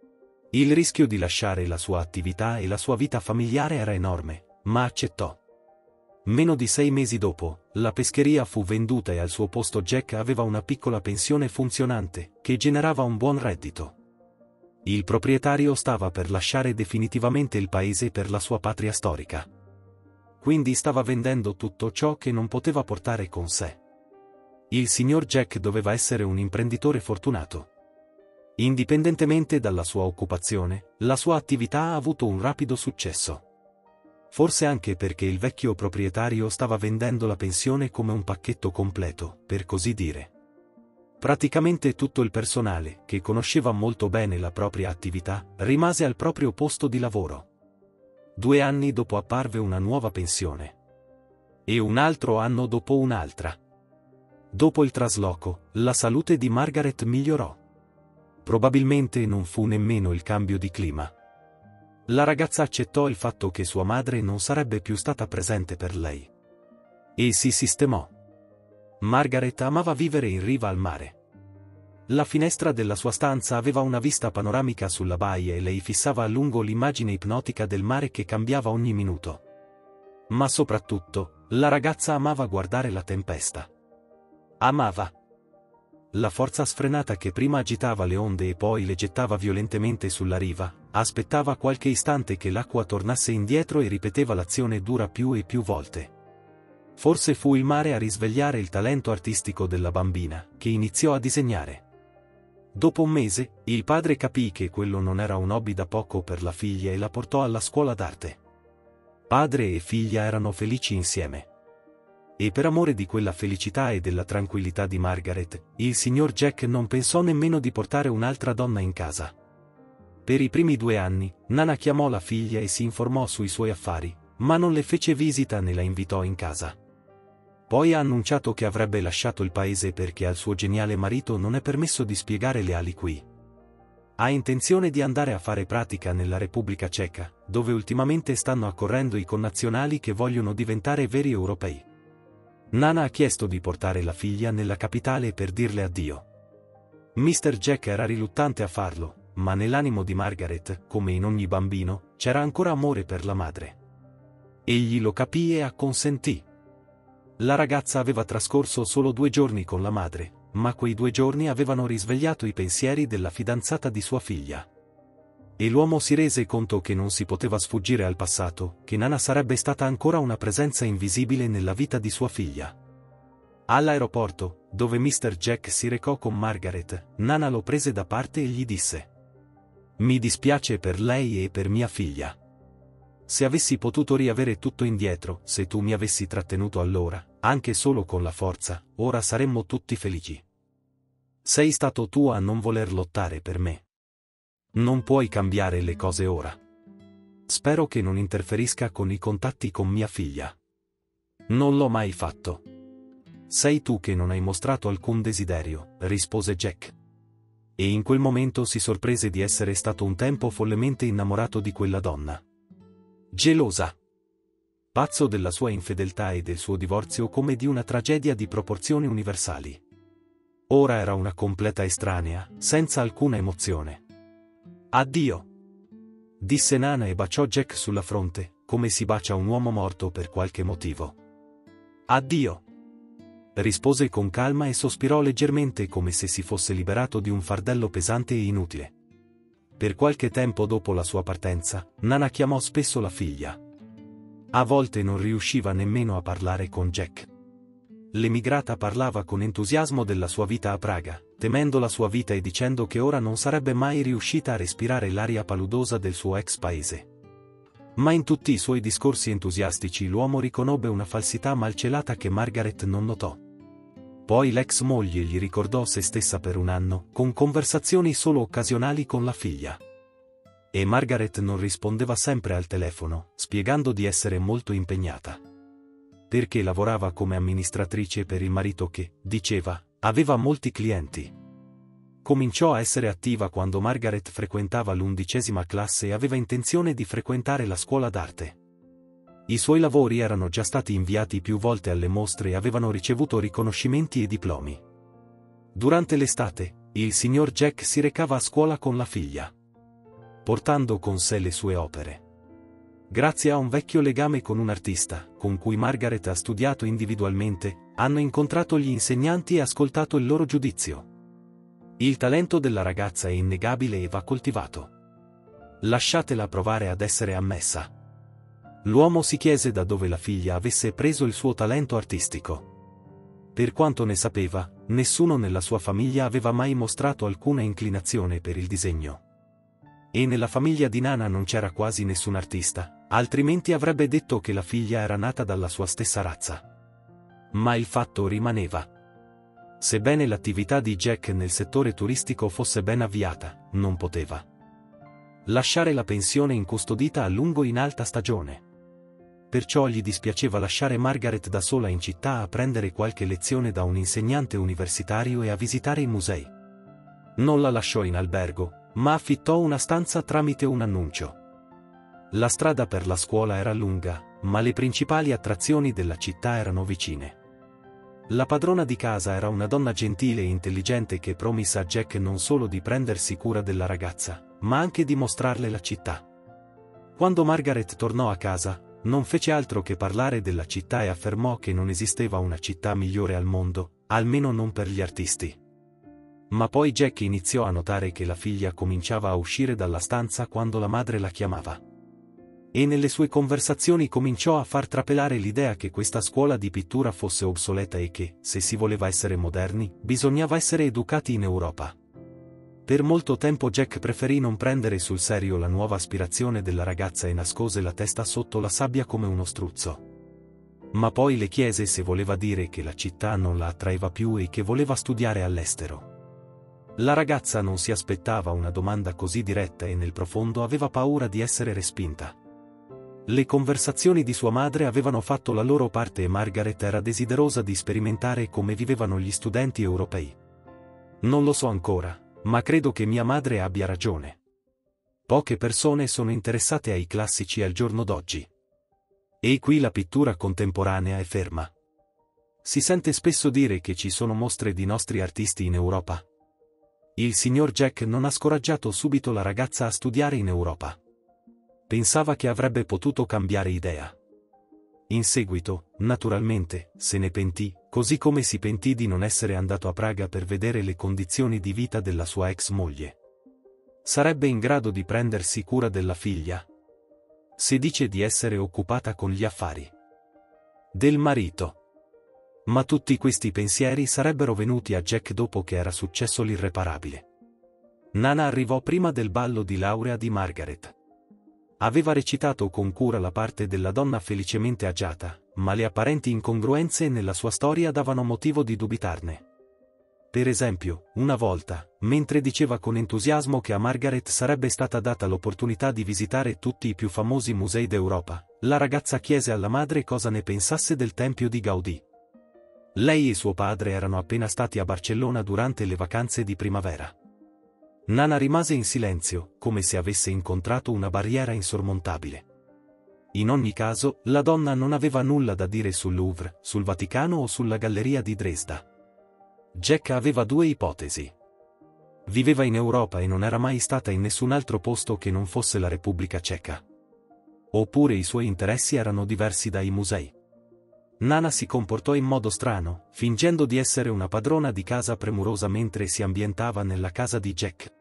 Il rischio di lasciare la sua attività e la sua vita familiare era enorme, ma accettò. Meno di sei mesi dopo, la pescheria fu venduta e al suo posto Jack aveva una piccola pensione funzionante, che generava un buon reddito. Il proprietario stava per lasciare definitivamente il paese per la sua patria storica. Quindi stava vendendo tutto ciò che non poteva portare con sé. Il signor Jack doveva essere un imprenditore fortunato. Indipendentemente dalla sua occupazione, la sua attività ha avuto un rapido successo. Forse anche perché il vecchio proprietario stava vendendo la pensione come un pacchetto completo, per così dire. Praticamente tutto il personale, che conosceva molto bene la propria attività, rimase al proprio posto di lavoro. Due anni dopo apparve una nuova pensione. E un altro anno dopo un'altra. Dopo il trasloco, la salute di Margaret migliorò. Probabilmente non fu nemmeno il cambio di clima. La ragazza accettò il fatto che sua madre non sarebbe più stata presente per lei. E si sistemò. Margaret amava vivere in riva al mare. La finestra della sua stanza aveva una vista panoramica sulla baia e lei fissava a lungo l'immagine ipnotica del mare che cambiava ogni minuto. Ma soprattutto, la ragazza amava guardare la tempesta. Amava la forza sfrenata che prima agitava le onde e poi le gettava violentemente sulla riva, aspettava qualche istante che l'acqua tornasse indietro e ripeteva l'azione dura più e più volte. Forse fu il mare a risvegliare il talento artistico della bambina, che iniziò a disegnare. Dopo un mese, il padre capì che quello non era un hobby da poco per la figlia e la portò alla scuola d'arte. Padre e figlia erano felici insieme. E per amore di quella felicità e della tranquillità di Margaret, il signor Jack non pensò nemmeno di portare un'altra donna in casa. Per i primi due anni, Nana chiamò la figlia e si informò sui suoi affari, ma non le fece visita né la invitò in casa. Poi ha annunciato che avrebbe lasciato il paese perché al suo geniale marito non è permesso di spiegare le ali qui. Ha intenzione di andare a fare pratica nella Repubblica Ceca, dove ultimamente stanno accorrendo i connazionali che vogliono diventare veri europei. Nana ha chiesto di portare la figlia nella capitale per dirle addio. mister Jack era riluttante a farlo, ma nell'animo di Margaret, come in ogni bambino, c'era ancora amore per la madre. Egli lo capì e acconsentì. La ragazza aveva trascorso solo due giorni con la madre, ma quei due giorni avevano risvegliato i pensieri della fidanzata di sua figlia. E l'uomo si rese conto che non si poteva sfuggire al passato, che Nana sarebbe stata ancora una presenza invisibile nella vita di sua figlia. All'aeroporto, dove mister Jack si recò con Margaret, Nana lo prese da parte e gli disse: «Mi dispiace per lei e per mia figlia. Se avessi potuto riavere tutto indietro, se tu mi avessi trattenuto allora, anche solo con la forza, ora saremmo tutti felici. Sei stato tu a non voler lottare per me. Non puoi cambiare le cose ora. Spero che non interferisca con i contatti con mia figlia. Non l'ho mai fatto». «Sei tu che non hai mostrato alcun desiderio», rispose Jack. E in quel momento si sorprese di essere stato un tempo follemente innamorato di quella donna. Gelosa. Pazzo della sua infedeltà e del suo divorzio come di una tragedia di proporzioni universali. Ora era una completa estranea, senza alcuna emozione. «Addio», disse Nana e baciò Jack sulla fronte, come si bacia un uomo morto per qualche motivo. «Addio», rispose con calma e sospirò leggermente come se si fosse liberato di un fardello pesante e inutile. Per qualche tempo dopo la sua partenza, Nana chiamò spesso la figlia. A volte non riusciva nemmeno a parlare con Jack. L'emigrata parlava con entusiasmo della sua vita a Praga, temendo la sua vita e dicendo che ora non sarebbe mai riuscita a respirare l'aria paludosa del suo ex paese. Ma in tutti i suoi discorsi entusiastici l'uomo riconobbe una falsità malcelata che Margaret non notò. Poi l'ex moglie gli ricordò se stessa per un anno, con conversazioni solo occasionali con la figlia. E Margaret non rispondeva sempre al telefono, spiegando di essere molto impegnata. Perché lavorava come amministratrice per il marito che, diceva, aveva molti clienti. Cominciò a essere attiva quando Margaret frequentava l'undicesima classe e aveva intenzione di frequentare la scuola d'arte. I suoi lavori erano già stati inviati più volte alle mostre e avevano ricevuto riconoscimenti e diplomi. Durante l'estate, il signor Jack si recava a scuola con la figlia, portando con sé le sue opere. Grazie a un vecchio legame con un artista, con cui Margaret ha studiato individualmente, hanno incontrato gli insegnanti e ascoltato il loro giudizio. Il talento della ragazza è innegabile e va coltivato. Lasciatela provare ad essere ammessa. L'uomo si chiese da dove la figlia avesse preso il suo talento artistico. Per quanto ne sapeva, nessuno nella sua famiglia aveva mai mostrato alcuna inclinazione per il disegno. E nella famiglia di Nana non c'era quasi nessun artista, altrimenti avrebbe detto che la figlia era nata dalla sua stessa razza. Ma il fatto rimaneva. Sebbene l'attività di Jack nel settore turistico fosse ben avviata, non poteva lasciare la pensione incustodita a lungo in alta stagione. Perciò gli dispiaceva lasciare Margaret da sola in città a prendere qualche lezione da un insegnante universitario e a visitare i musei. Non la lasciò in albergo, ma affittò una stanza tramite un annuncio. La strada per la scuola era lunga, ma le principali attrazioni della città erano vicine. La padrona di casa era una donna gentile e intelligente che promise a Jack non solo di prendersi cura della ragazza, ma anche di mostrarle la città. Quando Margaret tornò a casa, non fece altro che parlare della città e affermò che non esisteva una città migliore al mondo, almeno non per gli artisti. Ma poi Jack iniziò a notare che la figlia cominciava a uscire dalla stanza quando la madre la chiamava. E nelle sue conversazioni cominciò a far trapelare l'idea che questa scuola di pittura fosse obsoleta e che, se si voleva essere moderni, bisognava essere educati in Europa. Per molto tempo Jack preferì non prendere sul serio la nuova aspirazione della ragazza e nascose la testa sotto la sabbia come uno struzzo. Ma poi le chiese se voleva dire che la città non la attraeva più e che voleva studiare all'estero. La ragazza non si aspettava una domanda così diretta e nel profondo aveva paura di essere respinta. Le conversazioni di sua madre avevano fatto la loro parte e Margaret era desiderosa di sperimentare come vivevano gli studenti europei. Non lo so ancora, ma credo che mia madre abbia ragione. Poche persone sono interessate ai classici al giorno d'oggi. E qui la pittura contemporanea è ferma. Si sente spesso dire che ci sono mostre di nostri artisti in Europa. Il signor Jack non ha scoraggiato subito la ragazza a studiare in Europa. Pensava che avrebbe potuto cambiare idea. In seguito, naturalmente, se ne pentì, così come si pentì di non essere andato a Praga per vedere le condizioni di vita della sua ex moglie. Sarebbe in grado di prendersi cura della figlia? Si dice di essere occupata con gli affari del marito. Ma tutti questi pensieri sarebbero venuti a Jack dopo che era successo l'irreparabile. Nana arrivò prima del ballo di laurea di Margaret. Aveva recitato con cura la parte della donna felicemente agiata, ma le apparenti incongruenze nella sua storia davano motivo di dubitarne. Per esempio, una volta, mentre diceva con entusiasmo che a Margaret sarebbe stata data l'opportunità di visitare tutti i più famosi musei d'Europa, la ragazza chiese alla madre cosa ne pensasse del Tempio di Gaudì. Lei e suo padre erano appena stati a Barcellona durante le vacanze di primavera. Nana rimase in silenzio, come se avesse incontrato una barriera insormontabile. In ogni caso, la donna non aveva nulla da dire sul Louvre, sul Vaticano o sulla Galleria di Dresda. Jack aveva due ipotesi. Viveva in Europa e non era mai stata in nessun altro posto che non fosse la Repubblica Ceca. Oppure i suoi interessi erano diversi dai musei. Nana si comportò in modo strano, fingendo di essere una padrona di casa premurosa mentre si ambientava nella casa di Jack.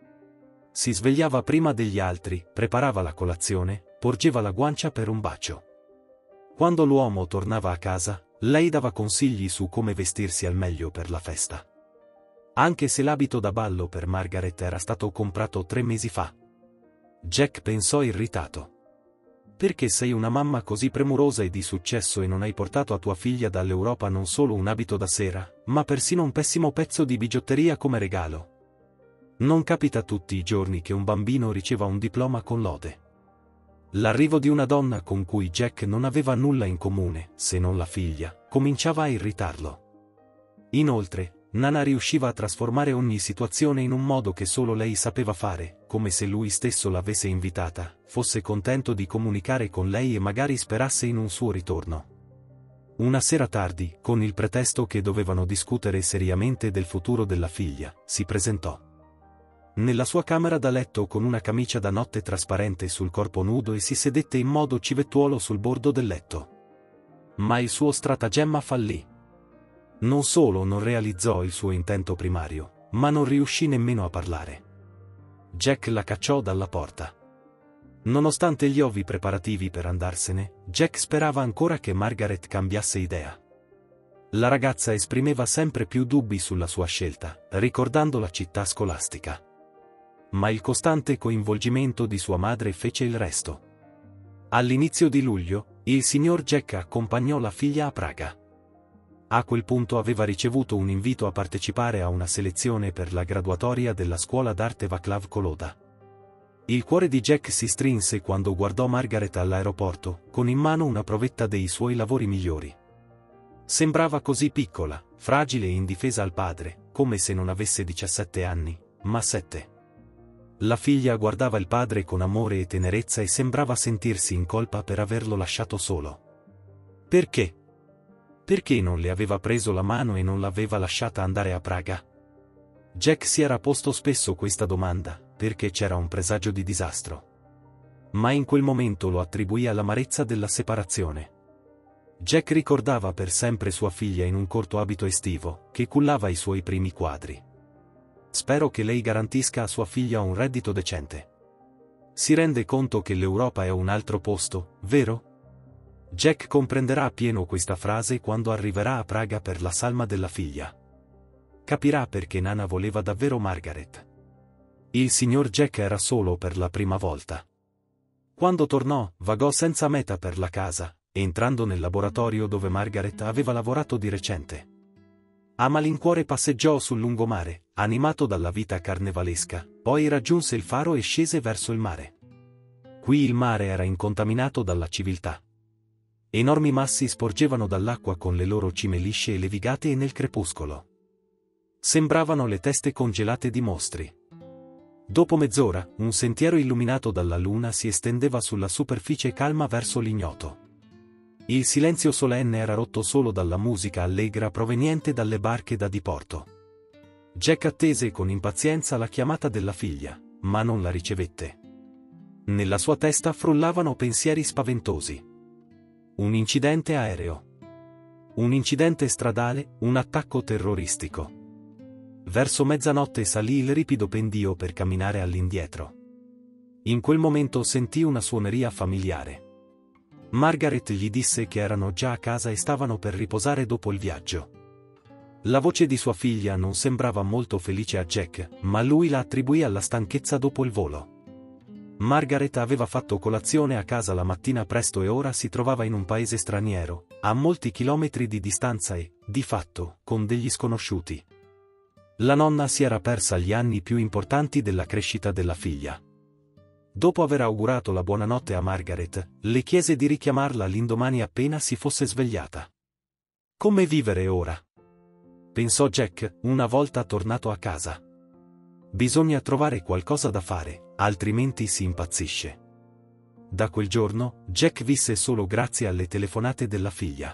Si svegliava prima degli altri, preparava la colazione, porgeva la guancia per un bacio. Quando l'uomo tornava a casa, lei dava consigli su come vestirsi al meglio per la festa. Anche se l'abito da ballo per Margaret era stato comprato tre mesi fa. Jack pensò irritato. Perché sei una mamma così premurosa e di successo e non hai portato a tua figlia dall'Europa non solo un abito da sera, ma persino un pessimo pezzo di bigiotteria come regalo? Non capita tutti i giorni che un bambino riceva un diploma con lode. L'arrivo di una donna con cui Jack non aveva nulla in comune, se non la figlia, cominciava a irritarlo. Inoltre, Nana riusciva a trasformare ogni situazione in un modo che solo lei sapeva fare, come se lui stesso l'avesse invitata, fosse contento di comunicare con lei e magari sperasse in un suo ritorno. Una sera tardi, con il pretesto che dovevano discutere seriamente del futuro della figlia, si presentò nella sua camera da letto con una camicia da notte trasparente sul corpo nudo e si sedette in modo civettuolo sul bordo del letto. Ma il suo stratagemma fallì. Non solo non realizzò il suo intento primario, ma non riuscì nemmeno a parlare. Jack la cacciò dalla porta. Nonostante gli ovvi preparativi per andarsene, Jack sperava ancora che Margaret cambiasse idea. La ragazza esprimeva sempre più dubbi sulla sua scelta, ricordando la città scolastica. Ma il costante coinvolgimento di sua madre fece il resto. All'inizio di luglio, il signor Jack accompagnò la figlia a Praga. A quel punto aveva ricevuto un invito a partecipare a una selezione per la graduatoria della scuola d'arte Václav Koloda. Il cuore di Jack si strinse quando guardò Margaret all'aeroporto, con in mano una provetta dei suoi lavori migliori. Sembrava così piccola, fragile e indifesa al padre, come se non avesse diciassette anni, ma sette. La figlia guardava il padre con amore e tenerezza e sembrava sentirsi in colpa per averlo lasciato solo. Perché? Perché non le aveva preso la mano e non l'aveva lasciata andare a Praga? Jack si era posto spesso questa domanda, perché c'era un presagio di disastro. Ma in quel momento lo attribuì all'amarezza della separazione. Jack ricordava per sempre sua figlia in un corto abito estivo, che cullava i suoi primi quadri. Spero che lei garantisca a sua figlia un reddito decente. Si rende conto che l'Europa è un altro posto, vero? Jack comprenderà appieno questa frase quando arriverà a Praga per la salma della figlia. Capirà perché Nana voleva davvero Margaret. Il signor Jack era solo per la prima volta. Quando tornò, vagò senza meta per la casa, entrando nel laboratorio dove Margaret aveva lavorato di recente. A malincuore passeggiò sul lungomare, animato dalla vita carnevalesca, poi raggiunse il faro e scese verso il mare. Qui il mare era incontaminato dalla civiltà. Enormi massi sporgevano dall'acqua con le loro cime lisce e levigate nel crepuscolo. Sembravano le teste congelate di mostri. Dopo mezz'ora, un sentiero illuminato dalla luna si estendeva sulla superficie calma verso l'ignoto. Il silenzio solenne era rotto solo dalla musica allegra proveniente dalle barche da diporto. Jack attese con impazienza la chiamata della figlia, ma non la ricevette. Nella sua testa frullavano pensieri spaventosi. Un incidente aereo. Un incidente stradale, un attacco terroristico. Verso mezzanotte salì il ripido pendio per camminare all'indietro. In quel momento sentì una suoneria familiare. Margaret gli disse che erano già a casa e stavano per riposare dopo il viaggio. La voce di sua figlia non sembrava molto felice a Jack, ma lui la attribuì alla stanchezza dopo il volo. Margaret aveva fatto colazione a casa la mattina presto e ora si trovava in un paese straniero, a molti chilometri di distanza e, di fatto, con degli sconosciuti. La nonna si era persa gli anni più importanti della crescita della figlia. Dopo aver augurato la buonanotte a Margaret, le chiese di richiamarla l'indomani appena si fosse svegliata. Come vivere ora? Pensò Jack, una volta tornato a casa. Bisogna trovare qualcosa da fare, altrimenti si impazzisce. Da quel giorno, Jack visse solo grazie alle telefonate della figlia.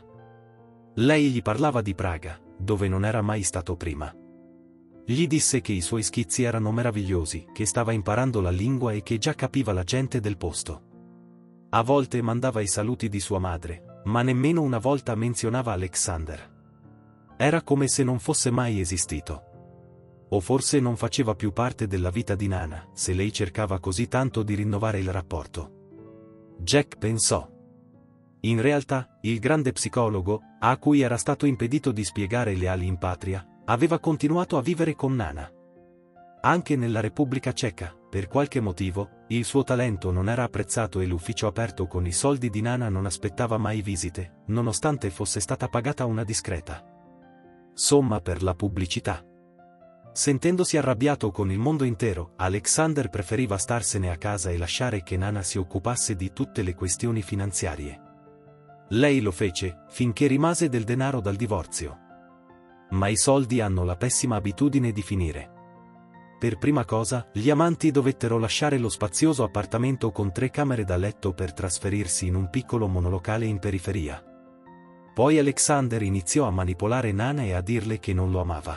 Lei gli parlava di Praga, dove non era mai stato prima. Gli disse che i suoi schizzi erano meravigliosi, che stava imparando la lingua e che già capiva la gente del posto. A volte mandava i saluti di sua madre, ma nemmeno una volta menzionava Alexander. Era come se non fosse mai esistito. O forse non faceva più parte della vita di Nana, se lei cercava così tanto di rinnovare il rapporto. Jack pensò. In realtà, il grande psicologo, a cui era stato impedito di spiegare le ali in patria, aveva continuato a vivere con Nana. Anche nella Repubblica Ceca, per qualche motivo, il suo talento non era apprezzato e l'ufficio aperto con i soldi di Nana non aspettava mai visite, nonostante fosse stata pagata una discreta somma per la pubblicità. Sentendosi arrabbiato con il mondo intero, Alexander preferiva starsene a casa e lasciare che Nana si occupasse di tutte le questioni finanziarie. Lei lo fece, finché rimase del denaro dal divorzio. Ma i soldi hanno la pessima abitudine di finire. Per prima cosa, gli amanti dovettero lasciare lo spazioso appartamento con tre camere da letto per trasferirsi in un piccolo monolocale in periferia. Poi Alexander iniziò a manipolare Nana e a dirle che non lo amava.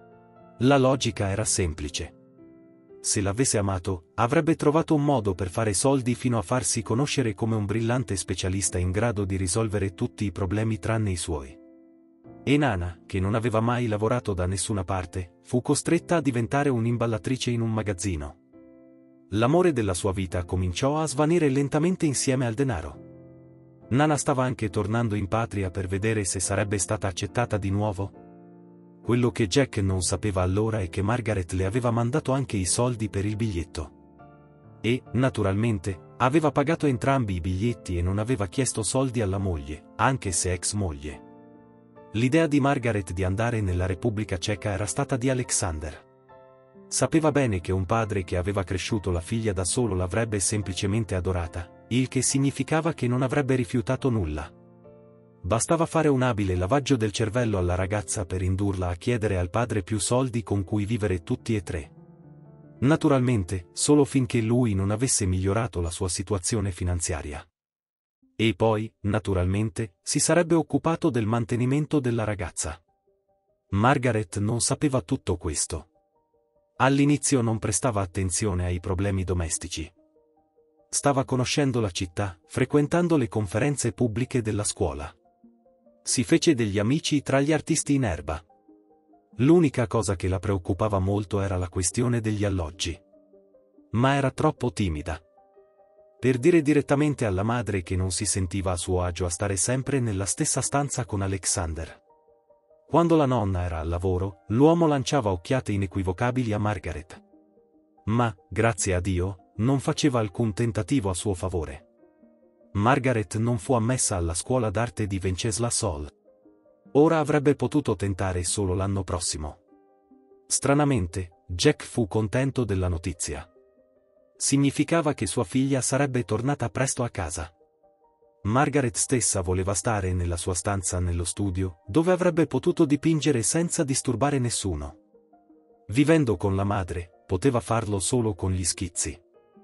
La logica era semplice. Se l'avesse amato, avrebbe trovato un modo per fare soldi fino a farsi conoscere come un brillante specialista in grado di risolvere tutti i problemi tranne i suoi. E Nana, che non aveva mai lavorato da nessuna parte, fu costretta a diventare un'imballatrice in un magazzino. L'amore della sua vita cominciò a svanire lentamente insieme al denaro. Nana stava anche tornando in patria per vedere se sarebbe stata accettata di nuovo. Quello che Jack non sapeva allora è che Margaret le aveva mandato anche i soldi per il biglietto. E, naturalmente, aveva pagato entrambi i biglietti e non aveva chiesto soldi alla moglie, anche se ex moglie. L'idea di Margaret di andare nella Repubblica Ceca era stata di Alexander. Sapeva bene che un padre che aveva cresciuto la figlia da solo l'avrebbe semplicemente adorata, il che significava che non avrebbe rifiutato nulla. Bastava fare un abile lavaggio del cervello alla ragazza per indurla a chiedere al padre più soldi con cui vivere tutti e tre. Naturalmente, solo finché lui non avesse migliorato la sua situazione finanziaria. E poi, naturalmente, si sarebbe occupato del mantenimento della ragazza. Margaret non sapeva tutto questo. All'inizio non prestava attenzione ai problemi domestici. Stava conoscendo la città, frequentando le conferenze pubbliche della scuola. Si fece degli amici tra gli artisti in erba. L'unica cosa che la preoccupava molto era la questione degli alloggi. Ma era troppo timida per dire direttamente alla madre che non si sentiva a suo agio a stare sempre nella stessa stanza con Alexander. Quando la nonna era al lavoro, l'uomo lanciava occhiate inequivocabili a Margaret. Ma, grazie a Dio, non faceva alcun tentativo a suo favore. Margaret non fu ammessa alla scuola d'arte di Venceslas. Ora avrebbe potuto tentare solo l'anno prossimo. Stranamente, Jack fu contento della notizia. Significava che sua figlia sarebbe tornata presto a casa. Margaret stessa voleva stare nella sua stanza nello studio, dove avrebbe potuto dipingere senza disturbare nessuno. Vivendo con la madre, poteva farlo solo con gli schizzi.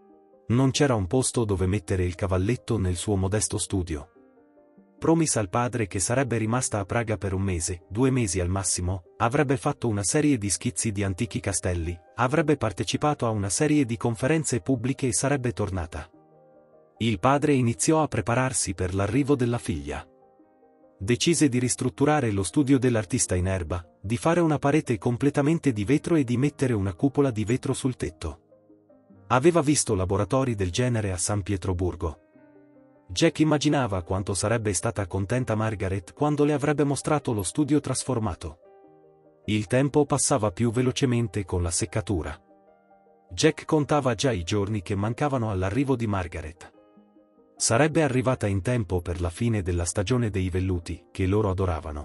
Non c'era un posto dove mettere il cavalletto nel suo modesto studio. Promise al padre che sarebbe rimasta a Praga per un mese, due mesi al massimo, avrebbe fatto una serie di schizzi di antichi castelli, avrebbe partecipato a una serie di conferenze pubbliche e sarebbe tornata. Il padre iniziò a prepararsi per l'arrivo della figlia. Decise di ristrutturare lo studio dell'artista in erba, di fare una parete completamente di vetro e di mettere una cupola di vetro sul tetto. Aveva visto laboratori del genere a San Pietroburgo. Jack immaginava quanto sarebbe stata contenta Margaret quando le avrebbe mostrato lo studio trasformato. Il tempo passava più velocemente con la seccatura. Jack contava già i giorni che mancavano all'arrivo di Margaret. Sarebbe arrivata in tempo per la fine della stagione dei velluti, che loro adoravano.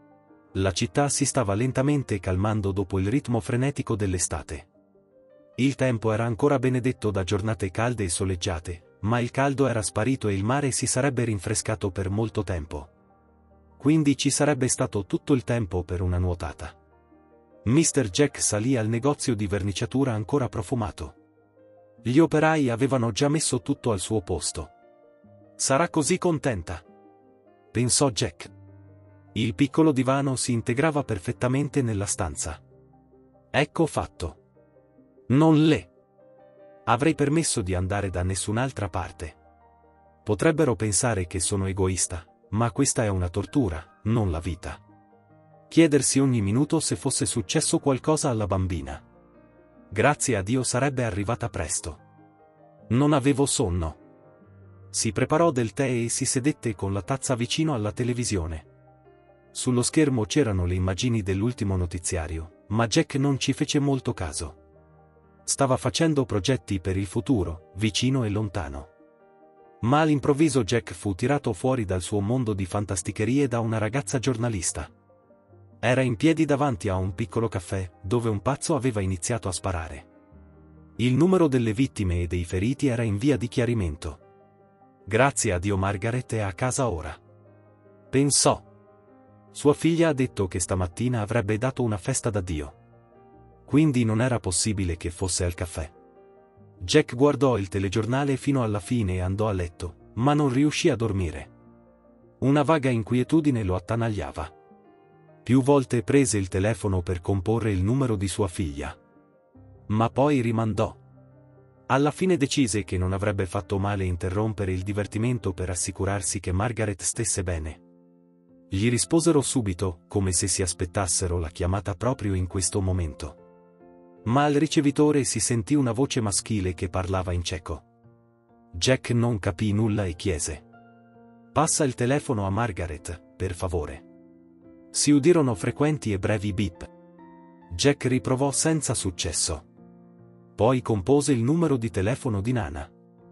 La città si stava lentamente calmando dopo il ritmo frenetico dell'estate. Il tempo era ancora benedetto da giornate calde e soleggiate, ma il caldo era sparito e il mare si sarebbe rinfrescato per molto tempo. Quindi ci sarebbe stato tutto il tempo per una nuotata. mister Jack salì al negozio di verniciatura ancora profumato. Gli operai avevano già messo tutto al suo posto. Sarà così contenta, pensò Jack. Il piccolo divano si integrava perfettamente nella stanza. Ecco fatto. Non le avrei permesso di andare da nessun'altra parte. Potrebbero pensare che sono egoista, ma questa è una tortura, non la vita. Chiedersi ogni minuto se fosse successo qualcosa alla bambina. Grazie a Dio sarebbe arrivata presto. Non avevo sonno. Si preparò del tè e si sedette con la tazza vicino alla televisione. Sullo schermo c'erano le immagini dell'ultimo notiziario, ma Jack non ci fece molto caso. Stava facendo progetti per il futuro, vicino e lontano. Ma all'improvviso Jack fu tirato fuori dal suo mondo di fantasticherie da una ragazza giornalista. Era in piedi davanti a un piccolo caffè, dove un pazzo aveva iniziato a sparare. Il numero delle vittime e dei feriti era in via di chiarimento. Grazie a Dio Margaret è a casa ora. Pensò. Sua figlia ha detto che stamattina avrebbe dato una festa d'addio. Quindi non era possibile che fosse al caffè. Jack guardò il telegiornale fino alla fine e andò a letto, ma non riuscì a dormire. Una vaga inquietudine lo attanagliava. Più volte prese il telefono per comporre il numero di sua figlia. Ma poi rimandò. Alla fine decise che non avrebbe fatto male interrompere il divertimento per assicurarsi che Margaret stesse bene. Gli risposero subito, come se si aspettassero la chiamata proprio in questo momento. Ma al ricevitore si sentì una voce maschile che parlava in ceco. Jack non capì nulla e chiese: "Passa il telefono a Margaret, per favore." Si udirono frequenti e brevi beep. Jack riprovò senza successo. Poi compose il numero di telefono di Nana.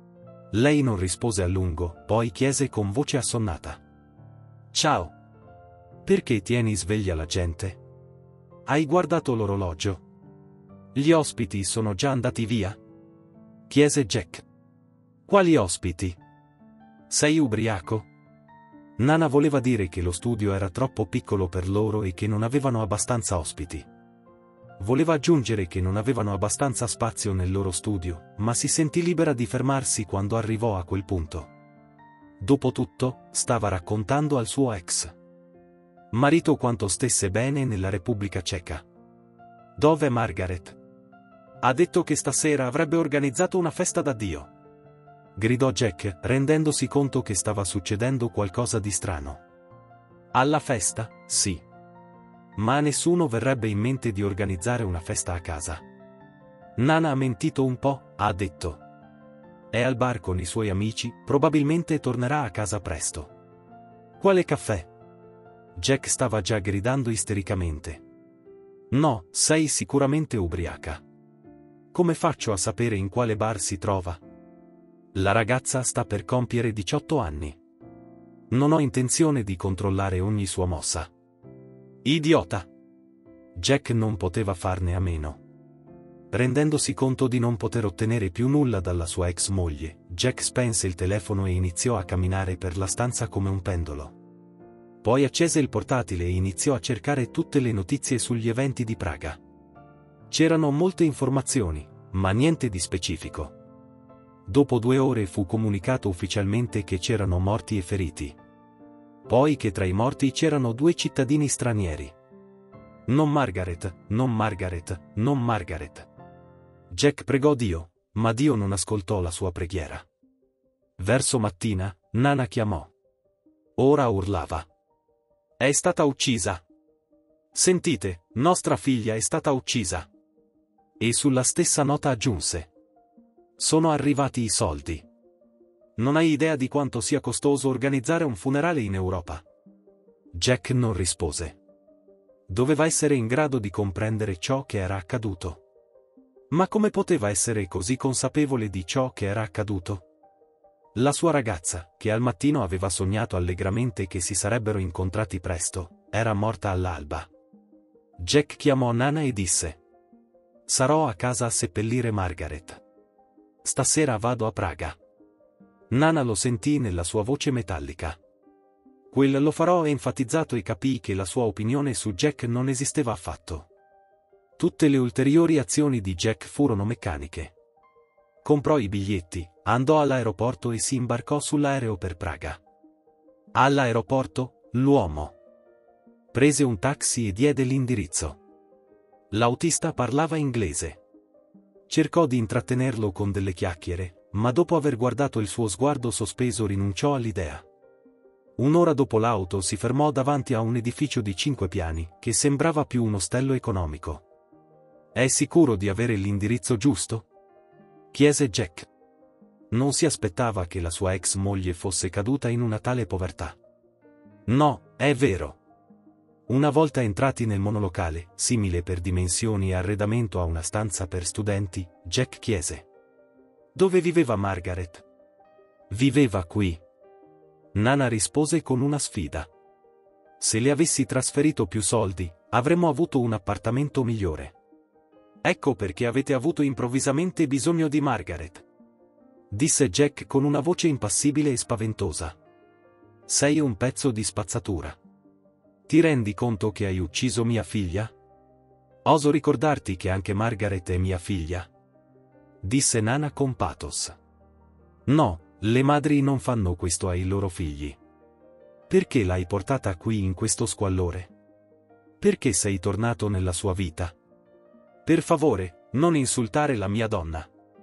Lei non rispose a lungo, poi chiese con voce assonnata: "Ciao. Perché tieni sveglia la gente? Hai guardato l'orologio? Gli ospiti sono già andati via?" chiese Jack. "Quali ospiti? Sei ubriaco?" Nana voleva dire che lo studio era troppo piccolo per loro e che non avevano abbastanza ospiti. Voleva aggiungere che non avevano abbastanza spazio nel loro studio, ma si sentì libera di fermarsi quando arrivò a quel punto. Dopotutto, stava raccontando al suo ex marito quanto stesse bene nella Repubblica Ceca. "Dov'è Margaret? Ha detto che stasera avrebbe organizzato una festa d'addio", gridò Jack, rendendosi conto che stava succedendo qualcosa di strano. "Alla festa, sì. Ma a nessuno verrebbe in mente di organizzare una festa a casa." Nana ha mentito un po', ha detto. "È al bar con i suoi amici, probabilmente tornerà a casa presto." "Quale caffè?" Jack stava già gridando istericamente. "No, sei sicuramente ubriaca. Come faccio a sapere in quale bar si trova? La ragazza sta per compiere diciotto anni. Non ho intenzione di controllare ogni sua mossa." "Idiota!" Jack non poteva farne a meno. Rendendosi conto di non poter ottenere più nulla dalla sua ex moglie, Jack spense il telefono e iniziò a camminare per la stanza come un pendolo. Poi accese il portatile e iniziò a cercare tutte le notizie sugli eventi di Praga. C'erano molte informazioni, ma niente di specifico. Dopo due ore fu comunicato ufficialmente che c'erano morti e feriti. Poi che tra i morti c'erano due cittadini stranieri. Non Margaret, non Margaret, non Margaret. Jack pregò Dio, ma Dio non ascoltò la sua preghiera. Verso mattina, Nana chiamò. Ora urlava. "È stata uccisa! Sentite, nostra figlia è stata uccisa!" E sulla stessa nota aggiunse: "Sono arrivati i soldi. Non hai idea di quanto sia costoso organizzare un funerale in Europa." Jack non rispose. Doveva essere in grado di comprendere ciò che era accaduto. Ma come poteva essere così consapevole di ciò che era accaduto? La sua ragazza, che al mattino aveva sognato allegramente che si sarebbero incontrati presto, era morta all'alba. Jack chiamò Nana e disse: «Sarò a casa a seppellire Margaret. Stasera vado a Praga». Nana lo sentì nella sua voce metallica. Quel «lo farò» enfatizzato e capì che la sua opinione su Jack non esisteva affatto. Tutte le ulteriori azioni di Jack furono meccaniche. Comprò i biglietti, andò all'aeroporto e si imbarcò sull'aereo per Praga. All'aeroporto, l'uomo prese un taxi e diede l'indirizzo. L'autista parlava inglese. Cercò di intrattenerlo con delle chiacchiere, ma dopo aver guardato il suo sguardo sospeso rinunciò all'idea. Un'ora dopo l'auto si fermò davanti a un edificio di cinque piani, che sembrava più un ostello economico. «È sicuro di avere l'indirizzo giusto?» chiese Jack. Non si aspettava che la sua ex moglie fosse caduta in una tale povertà. «No, è vero». Una volta entrati nel monolocale, simile per dimensioni e arredamento a una stanza per studenti, Jack chiese: «Dove viveva Margaret?» «Viveva qui». Nana rispose con una sfida. «Se le avessi trasferito più soldi, avremmo avuto un appartamento migliore». «Ecco perché avete avuto improvvisamente bisogno di Margaret», disse Jack con una voce impassibile e spaventosa. «Sei un pezzo di spazzatura. Ti rendi conto che hai ucciso mia figlia? Oso ricordarti che anche Margaret è mia figlia», disse Nana con pathos. «No, le madri non fanno questo ai loro figli. Perché l'hai portata qui in questo squallore? Perché sei tornato nella sua vita? Per favore, non insultare la mia donna».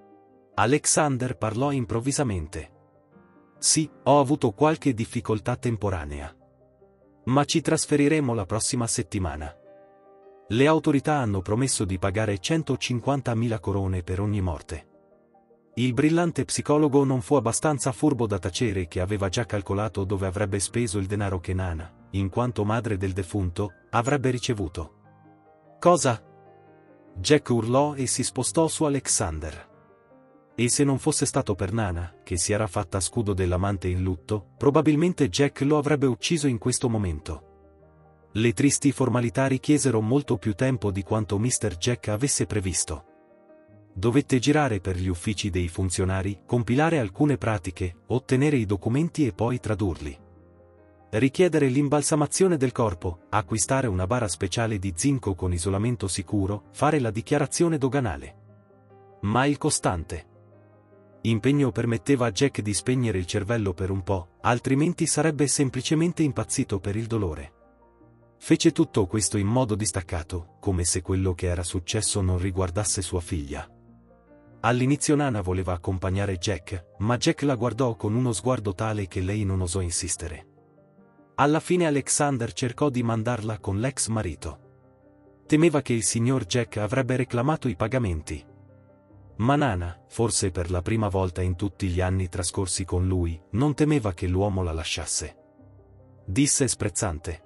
Alexander parlò improvvisamente. «Sì, ho avuto qualche difficoltà temporanea. Ma ci trasferiremo la prossima settimana. Le autorità hanno promesso di pagare centocinquantamila corone per ogni morte». Il brillante psicologo non fu abbastanza furbo da tacere che aveva già calcolato dove avrebbe speso il denaro che Nana, in quanto madre del defunto, avrebbe ricevuto. «Cosa?» Jack urlò e si spostò su Alexander. E se non fosse stato per Nana, che si era fatta scudo dell'amante in lutto, probabilmente Jack lo avrebbe ucciso in questo momento. Le tristi formalità richiesero molto più tempo di quanto mister Jack avesse previsto. Dovette girare per gli uffici dei funzionari, compilare alcune pratiche, ottenere i documenti e poi tradurli. Richiedere l'imbalsamazione del corpo, acquistare una bara speciale di zinco con isolamento sicuro, fare la dichiarazione doganale. Ma il costante impegno permetteva a Jack di spegnere il cervello per un po', altrimenti sarebbe semplicemente impazzito per il dolore. Fece tutto questo in modo distaccato, come se quello che era successo non riguardasse sua figlia. All'inizio Nana voleva accompagnare Jack, ma Jack la guardò con uno sguardo tale che lei non osò insistere. Alla fine Alexander cercò di mandarla con l'ex marito. Temeva che il signor Jack avrebbe reclamato i pagamenti. Ma Nana, forse per la prima volta in tutti gli anni trascorsi con lui, non temeva che l'uomo la lasciasse. Disse sprezzante: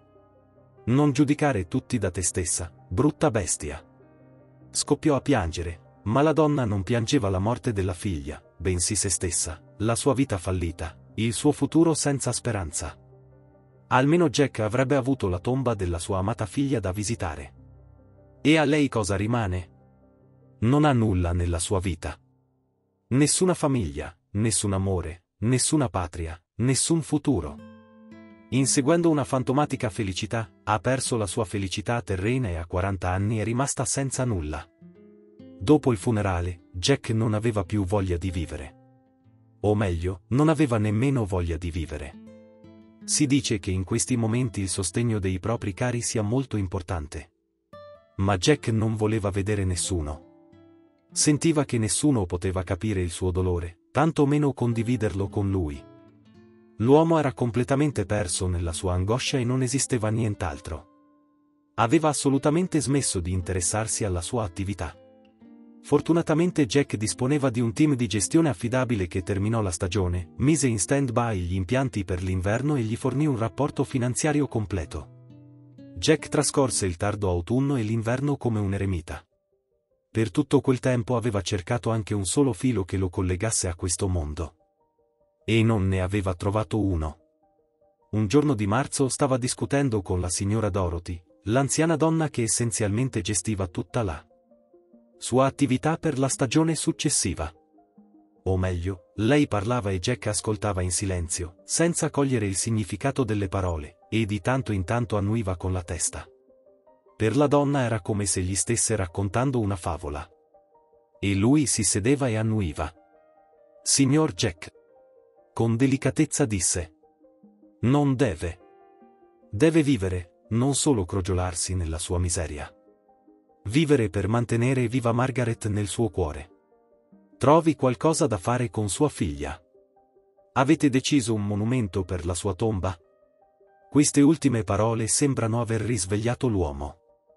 «Non giudicare tutti da te stessa, brutta bestia». Scoppiò a piangere, ma la donna non piangeva la morte della figlia, bensì se stessa, la sua vita fallita, il suo futuro senza speranza. Almeno Jack avrebbe avuto la tomba della sua amata figlia da visitare. E a lei cosa rimane? Non ha nulla nella sua vita. Nessuna famiglia, nessun amore, nessuna patria, nessun futuro. Inseguendo una fantomatica felicità, ha perso la sua felicità terrena e a quaranta anni è rimasta senza nulla. Dopo il funerale, Jack non aveva più voglia di vivere. O meglio, non aveva nemmeno voglia di vivere. Si dice che in questi momenti il sostegno dei propri cari sia molto importante. Ma Jack non voleva vedere nessuno. Sentiva che nessuno poteva capire il suo dolore, tanto meno condividerlo con lui. L'uomo era completamente perso nella sua angoscia e non esisteva nient'altro. Aveva assolutamente smesso di interessarsi alla sua attività. Fortunatamente Jack disponeva di un team di gestione affidabile che terminò la stagione, mise in stand-by gli impianti per l'inverno e gli fornì un rapporto finanziario completo. Jack trascorse il tardo autunno e l'inverno come un eremita. Per tutto quel tempo aveva cercato anche un solo filo che lo collegasse a questo mondo. E non ne aveva trovato uno. Un giorno di marzo stava discutendo con la signora Dorothy, l'anziana donna che essenzialmente gestiva tutta la sua attività per la stagione successiva. O meglio, lei parlava e Jack ascoltava in silenzio, senza cogliere il significato delle parole, e di tanto in tanto annuiva con la testa. Per la donna era come se gli stesse raccontando una favola. E lui si sedeva e annuiva. Signor Jack. Con delicatezza disse. Non deve. Deve vivere, non solo crogiolarsi nella sua miseria. Vivere per mantenere viva Margaret nel suo cuore. Trovi qualcosa da fare con sua figlia. Avete deciso un monumento per la sua tomba? Queste ultime parole sembrano aver risvegliato l'uomo.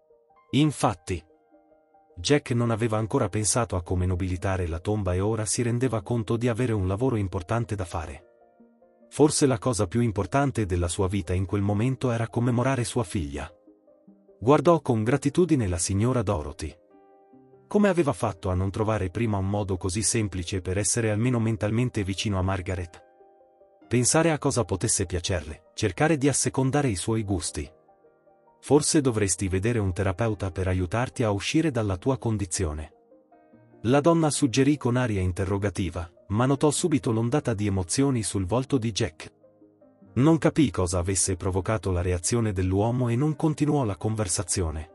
Infatti, Jack non aveva ancora pensato a come nobilitare la tomba e ora si rendeva conto di avere un lavoro importante da fare. Forse la cosa più importante della sua vita in quel momento era commemorare sua figlia. Guardò con gratitudine la signora Dorothy. Come aveva fatto a non trovare prima un modo così semplice per essere almeno mentalmente vicino a Margaret? Pensare a cosa potesse piacerle, cercare di assecondare i suoi gusti. Forse dovresti vedere un terapeuta per aiutarti a uscire dalla tua condizione. La donna suggerì con aria interrogativa, ma notò subito l'ondata di emozioni sul volto di Jack. Non capì cosa avesse provocato la reazione dell'uomo e non continuò la conversazione.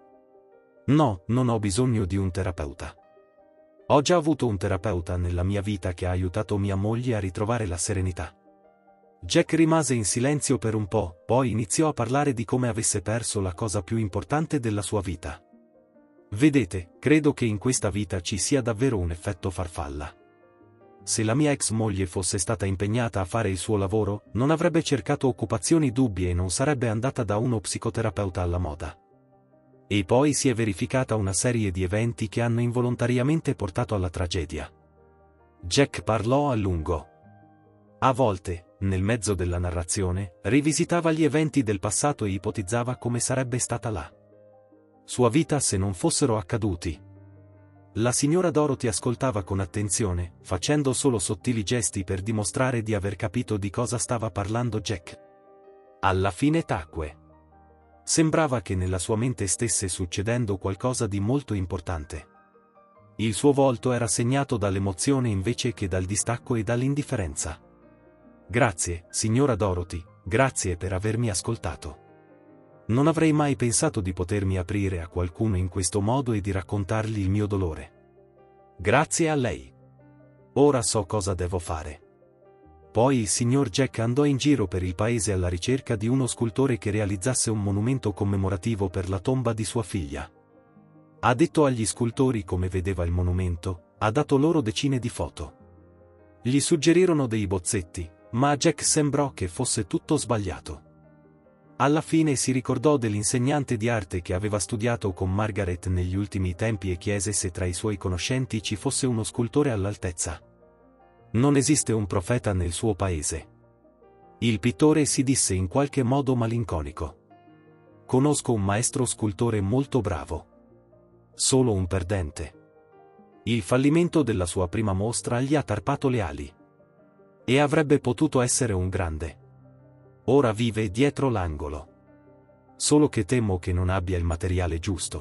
No, non ho bisogno di un terapeuta. Ho già avuto un terapeuta nella mia vita che ha aiutato mia moglie a ritrovare la serenità. Jack rimase in silenzio per un po', poi iniziò a parlare di come avesse perso la cosa più importante della sua vita. Vedete, credo che in questa vita ci sia davvero un effetto farfalla. Se la mia ex moglie fosse stata impegnata a fare il suo lavoro, non avrebbe cercato occupazioni dubbie e non sarebbe andata da uno psicoterapeuta alla moda. E poi si è verificata una serie di eventi che hanno involontariamente portato alla tragedia. Jack parlò a lungo. A volte, nel mezzo della narrazione, rivisitava gli eventi del passato e ipotizzava come sarebbe stata la sua vita se non fossero accaduti. La signora Dorothy ascoltava con attenzione, facendo solo sottili gesti per dimostrare di aver capito di cosa stava parlando Jack. Alla fine tacque. Sembrava che nella sua mente stesse succedendo qualcosa di molto importante. Il suo volto era segnato dall'emozione invece che dal distacco e dall'indifferenza. Grazie, signora Dorothy, grazie per avermi ascoltato. Non avrei mai pensato di potermi aprire a qualcuno in questo modo e di raccontargli il mio dolore. Grazie a lei. Ora so cosa devo fare. Poi il signor Jack andò in giro per il paese alla ricerca di uno scultore che realizzasse un monumento commemorativo per la tomba di sua figlia. Ha detto agli scultori come vedeva il monumento, ha dato loro decine di foto. Gli suggerirono dei bozzetti, ma a Jack sembrò che fosse tutto sbagliato. Alla fine si ricordò dell'insegnante di arte che aveva studiato con Margaret negli ultimi tempi e chiese se tra i suoi conoscenti ci fosse uno scultore all'altezza. Non esiste un profeta nel suo paese. Il pittore si disse in qualche modo malinconico. Conosco un maestro scultore molto bravo. Solo un perdente. Il fallimento della sua prima mostra gli ha tarpato le ali. E avrebbe potuto essere un grande. Ora vive dietro l'angolo. Solo che temo che non abbia il materiale giusto.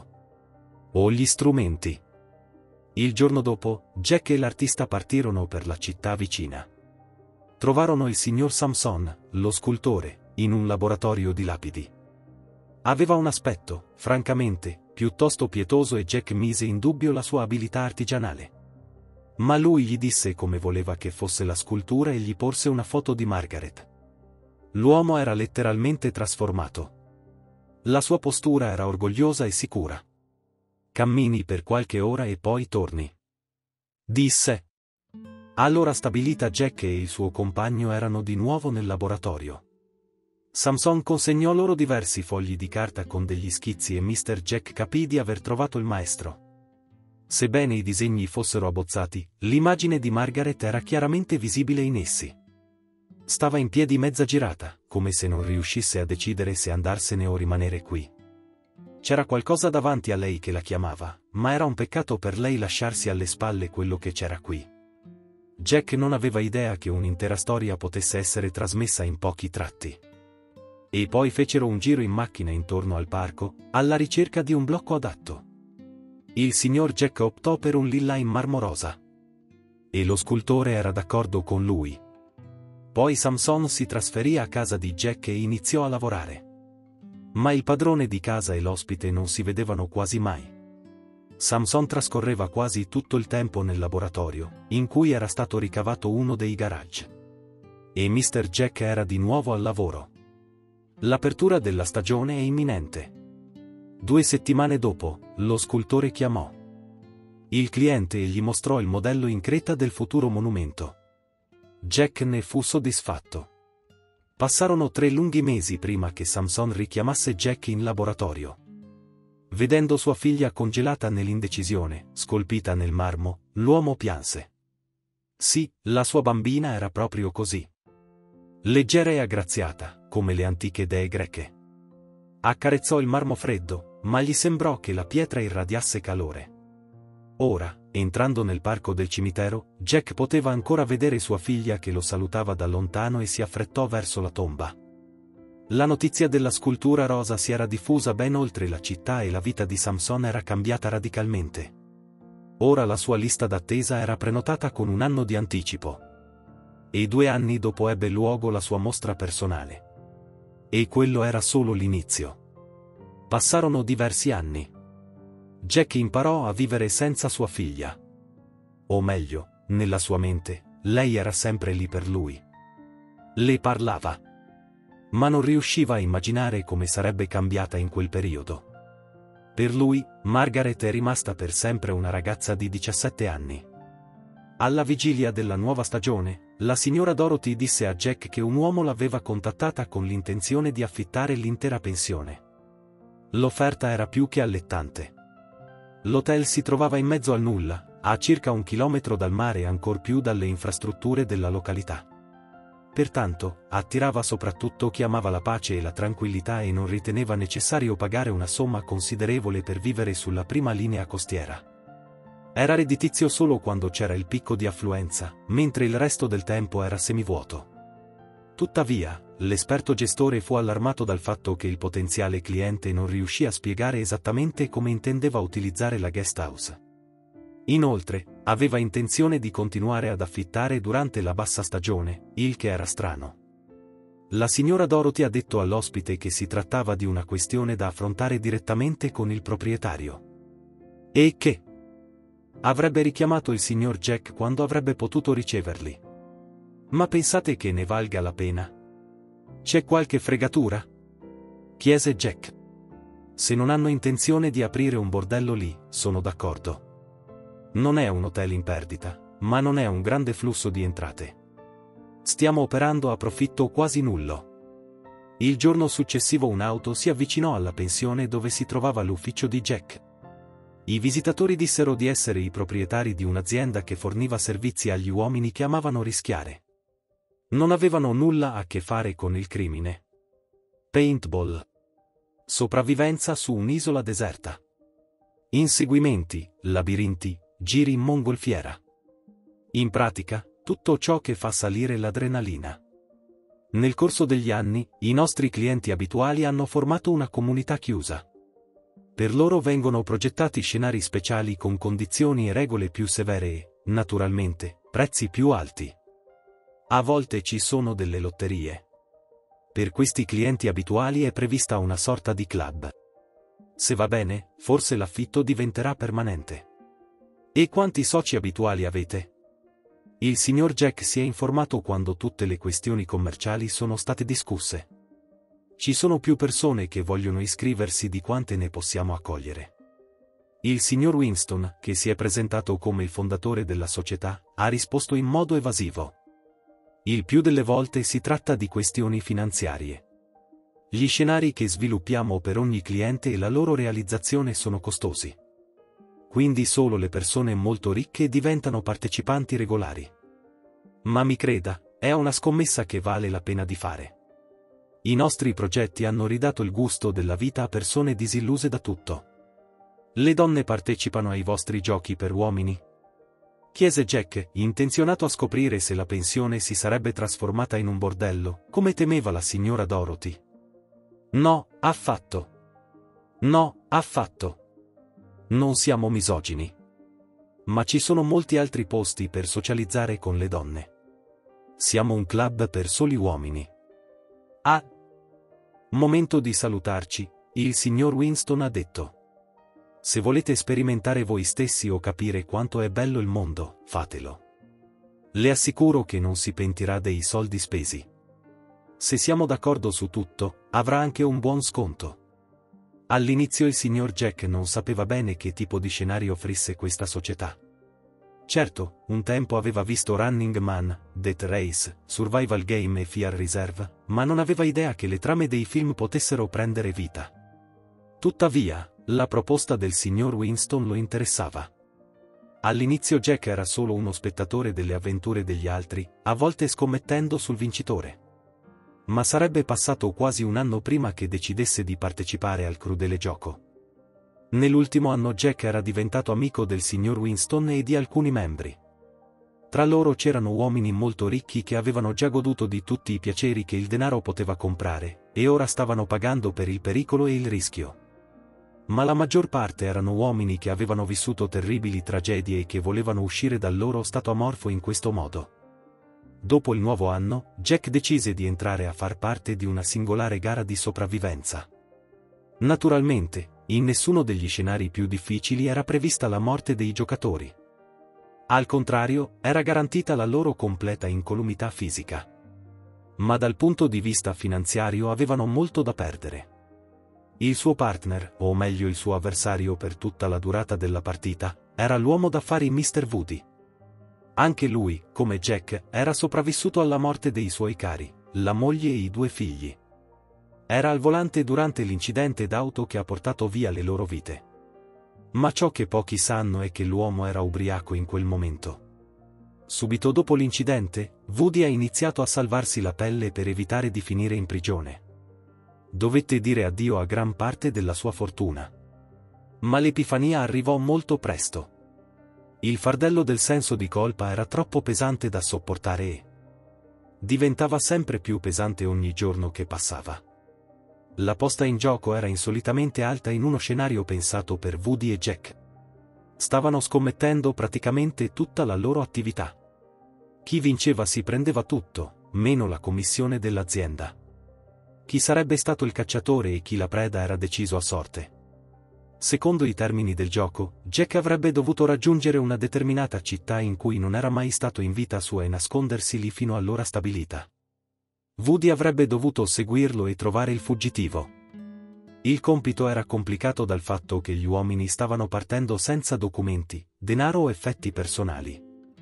O gli strumenti. Il giorno dopo, Jack e l'artista partirono per la città vicina. Trovarono il signor Samson, lo scultore, in un laboratorio di lapidi. Aveva un aspetto, francamente, piuttosto pietoso e Jack mise in dubbio la sua abilità artigianale. Ma lui gli disse come voleva che fosse la scultura e gli porse una foto di Margaret. L'uomo era letteralmente trasformato. La sua postura era orgogliosa e sicura. Cammini per qualche ora e poi torni. Disse. Allora stabilita Jack e il suo compagno erano di nuovo nel laboratorio. Samson consegnò loro diversi fogli di carta con degli schizzi e mister Jack capì di aver trovato il maestro. Sebbene i disegni fossero abbozzati, l'immagine di Margaret era chiaramente visibile in essi. Stava in piedi mezza girata, come se non riuscisse a decidere se andarsene o rimanere qui. C'era qualcosa davanti a lei che la chiamava, ma era un peccato per lei lasciarsi alle spalle quello che c'era qui. Jack non aveva idea che un'intera storia potesse essere trasmessa in pochi tratti. E poi fecero un giro in macchina intorno al parco, alla ricerca di un blocco adatto. Il signor Jack optò per un lilla in marmo rosa. E lo scultore era d'accordo con lui. Poi Samson si trasferì a casa di Jack e iniziò a lavorare. Ma il padrone di casa e l'ospite non si vedevano quasi mai. Samson trascorreva quasi tutto il tempo nel laboratorio, in cui era stato ricavato uno dei garage. E mister Jack era di nuovo al lavoro. L'apertura della stagione è imminente. Due settimane dopo, lo scultore chiamò il cliente e gli mostrò il modello in creta del futuro monumento. Jack ne fu soddisfatto. Passarono tre lunghi mesi prima che Samson richiamasse Jack in laboratorio. Vedendo sua figlia congelata nell'indecisione, scolpita nel marmo, l'uomo pianse. Sì, la sua bambina era proprio così. Leggera e aggraziata, come le antiche dee greche. Accarezzò il marmo freddo, ma gli sembrò che la pietra irradiasse calore. Ora, entrando nel parco del cimitero, Jack poteva ancora vedere sua figlia che lo salutava da lontano e si affrettò verso la tomba. La notizia della scultura rosa si era diffusa ben oltre la città e la vita di Samson era cambiata radicalmente. Ora la sua lista d'attesa era prenotata con un anno di anticipo. E due anni dopo ebbe luogo la sua mostra personale. E quello era solo l'inizio. Passarono diversi anni. Jack imparò a vivere senza sua figlia. O meglio, nella sua mente, lei era sempre lì per lui. Le parlava. Ma non riusciva a immaginare come sarebbe cambiata in quel periodo. Per lui, Margaret è rimasta per sempre una ragazza di diciassette anni. Alla vigilia della nuova stagione, la signora Dorothy disse a Jack che un uomo l'aveva contattata con l'intenzione di affittare l'intera pensione. L'offerta era più che allettante. L'hotel si trovava in mezzo al nulla, a circa un chilometro dal mare e ancor più dalle infrastrutture della località. Pertanto, attirava soprattutto chi amava la pace e la tranquillità e non riteneva necessario pagare una somma considerevole per vivere sulla prima linea costiera. Era redditizio solo quando c'era il picco di affluenza, mentre il resto del tempo era semivuoto. Tuttavia, l'esperto gestore fu allarmato dal fatto che il potenziale cliente non riuscì a spiegare esattamente come intendeva utilizzare la guest house. Inoltre, aveva intenzione di continuare ad affittare durante la bassa stagione, il che era strano. La signora Dorothy ha detto all'ospite che si trattava di una questione da affrontare direttamente con il proprietario. E che avrebbe richiamato il signor Jack quando avrebbe potuto riceverli. Ma pensate che ne valga la pena? C'è qualche fregatura? Chiese Jack. Se non hanno intenzione di aprire un bordello lì, sono d'accordo. Non è un hotel in perdita, ma non è un grande flusso di entrate. Stiamo operando a profitto quasi nullo. Il giorno successivo un'auto si avvicinò alla pensione dove si trovava l'ufficio di Jack. I visitatori dissero di essere i proprietari di un'azienda che forniva servizi agli uomini che amavano rischiare. Non avevano nulla a che fare con il crimine. Paintball. Sopravvivenza su un'isola deserta. Inseguimenti, labirinti, giri in mongolfiera. In pratica, tutto ciò che fa salire l'adrenalina. Nel corso degli anni, i nostri clienti abituali hanno formato una comunità chiusa. Per loro vengono progettati scenari speciali con condizioni e regole più severe e, naturalmente, prezzi più alti. A volte ci sono delle lotterie. Per questi clienti abituali è prevista una sorta di club. Se va bene, forse l'affitto diventerà permanente. E quanti soci abituali avete? Il signor Jack si è informato quando tutte le questioni commerciali sono state discusse. Ci sono più persone che vogliono iscriversi di quante ne possiamo accogliere. Il signor Winston, che si è presentato come il fondatore della società, ha risposto in modo evasivo. Il più delle volte si tratta di questioni finanziarie. Gli scenari che sviluppiamo per ogni cliente e la loro realizzazione sono costosi. Quindi solo le persone molto ricche diventano partecipanti regolari. Ma mi creda, è una scommessa che vale la pena di fare. I nostri progetti hanno ridato il gusto della vita a persone disilluse da tutto. Le donne partecipano ai vostri giochi per uomini? Chiese Jack, intenzionato a scoprire se la pensione si sarebbe trasformata in un bordello, come temeva la signora Dorothy. No, affatto. No, affatto. Non siamo misogini. Ma ci sono molti altri posti per socializzare con le donne. Siamo un club per soli uomini. Ah! Momento di salutarci, il signor Winston ha detto. Se volete sperimentare voi stessi o capire quanto è bello il mondo, fatelo. Le assicuro che non si pentirà dei soldi spesi. Se siamo d'accordo su tutto, avrà anche un buon sconto. All'inizio il signor Jack non sapeva bene che tipo di scenario offrisse questa società. Certo, un tempo aveva visto Running Man, Death Race, Survival Game e Fear Reserve, ma non aveva idea che le trame dei film potessero prendere vita. Tuttavia, la proposta del signor Winston lo interessava. All'inizio Jack era solo uno spettatore delle avventure degli altri, a volte scommettendo sul vincitore. Ma sarebbe passato quasi un anno prima che decidesse di partecipare al crudele gioco. Nell'ultimo anno Jack era diventato amico del signor Winston e di alcuni membri. Tra loro c'erano uomini molto ricchi che avevano già goduto di tutti i piaceri che il denaro poteva comprare, e ora stavano pagando per il pericolo e il rischio. Ma la maggior parte erano uomini che avevano vissuto terribili tragedie e che volevano uscire dal loro stato amorfo in questo modo. Dopo il nuovo anno, Jack decise di entrare a far parte di una singolare gara di sopravvivenza. Naturalmente, in nessuno degli scenari più difficili era prevista la morte dei giocatori. Al contrario, era garantita la loro completa incolumità fisica. Ma dal punto di vista finanziario avevano molto da perdere. Il suo partner, o meglio il suo avversario per tutta la durata della partita, era l'uomo d'affari mister Woody. Anche lui, come Jack, era sopravvissuto alla morte dei suoi cari, la moglie e i due figli. Era al volante durante l'incidente d'auto che ha portato via le loro vite. Ma ciò che pochi sanno è che l'uomo era ubriaco in quel momento. Subito dopo l'incidente, Woody ha iniziato a salvarsi la pelle per evitare di finire in prigione. Dovette dire addio a gran parte della sua fortuna. Ma l'epifania arrivò molto presto. Il fardello del senso di colpa era troppo pesante da sopportare e diventava sempre più pesante ogni giorno che passava. La posta in gioco era insolitamente alta in uno scenario pensato per Woody e Jack. Stavano scommettendo praticamente tutta la loro attività. Chi vinceva si prendeva tutto, meno la commissione dell'azienda. Chi sarebbe stato il cacciatore e chi la preda era deciso a sorte. Secondo i termini del gioco, Jack avrebbe dovuto raggiungere una determinata città in cui non era mai stato in vita sua e nascondersi lì fino all'ora stabilita. Woody avrebbe dovuto seguirlo e trovare il fuggitivo. Il compito era complicato dal fatto che gli uomini stavano partendo senza documenti, denaro o effetti personali.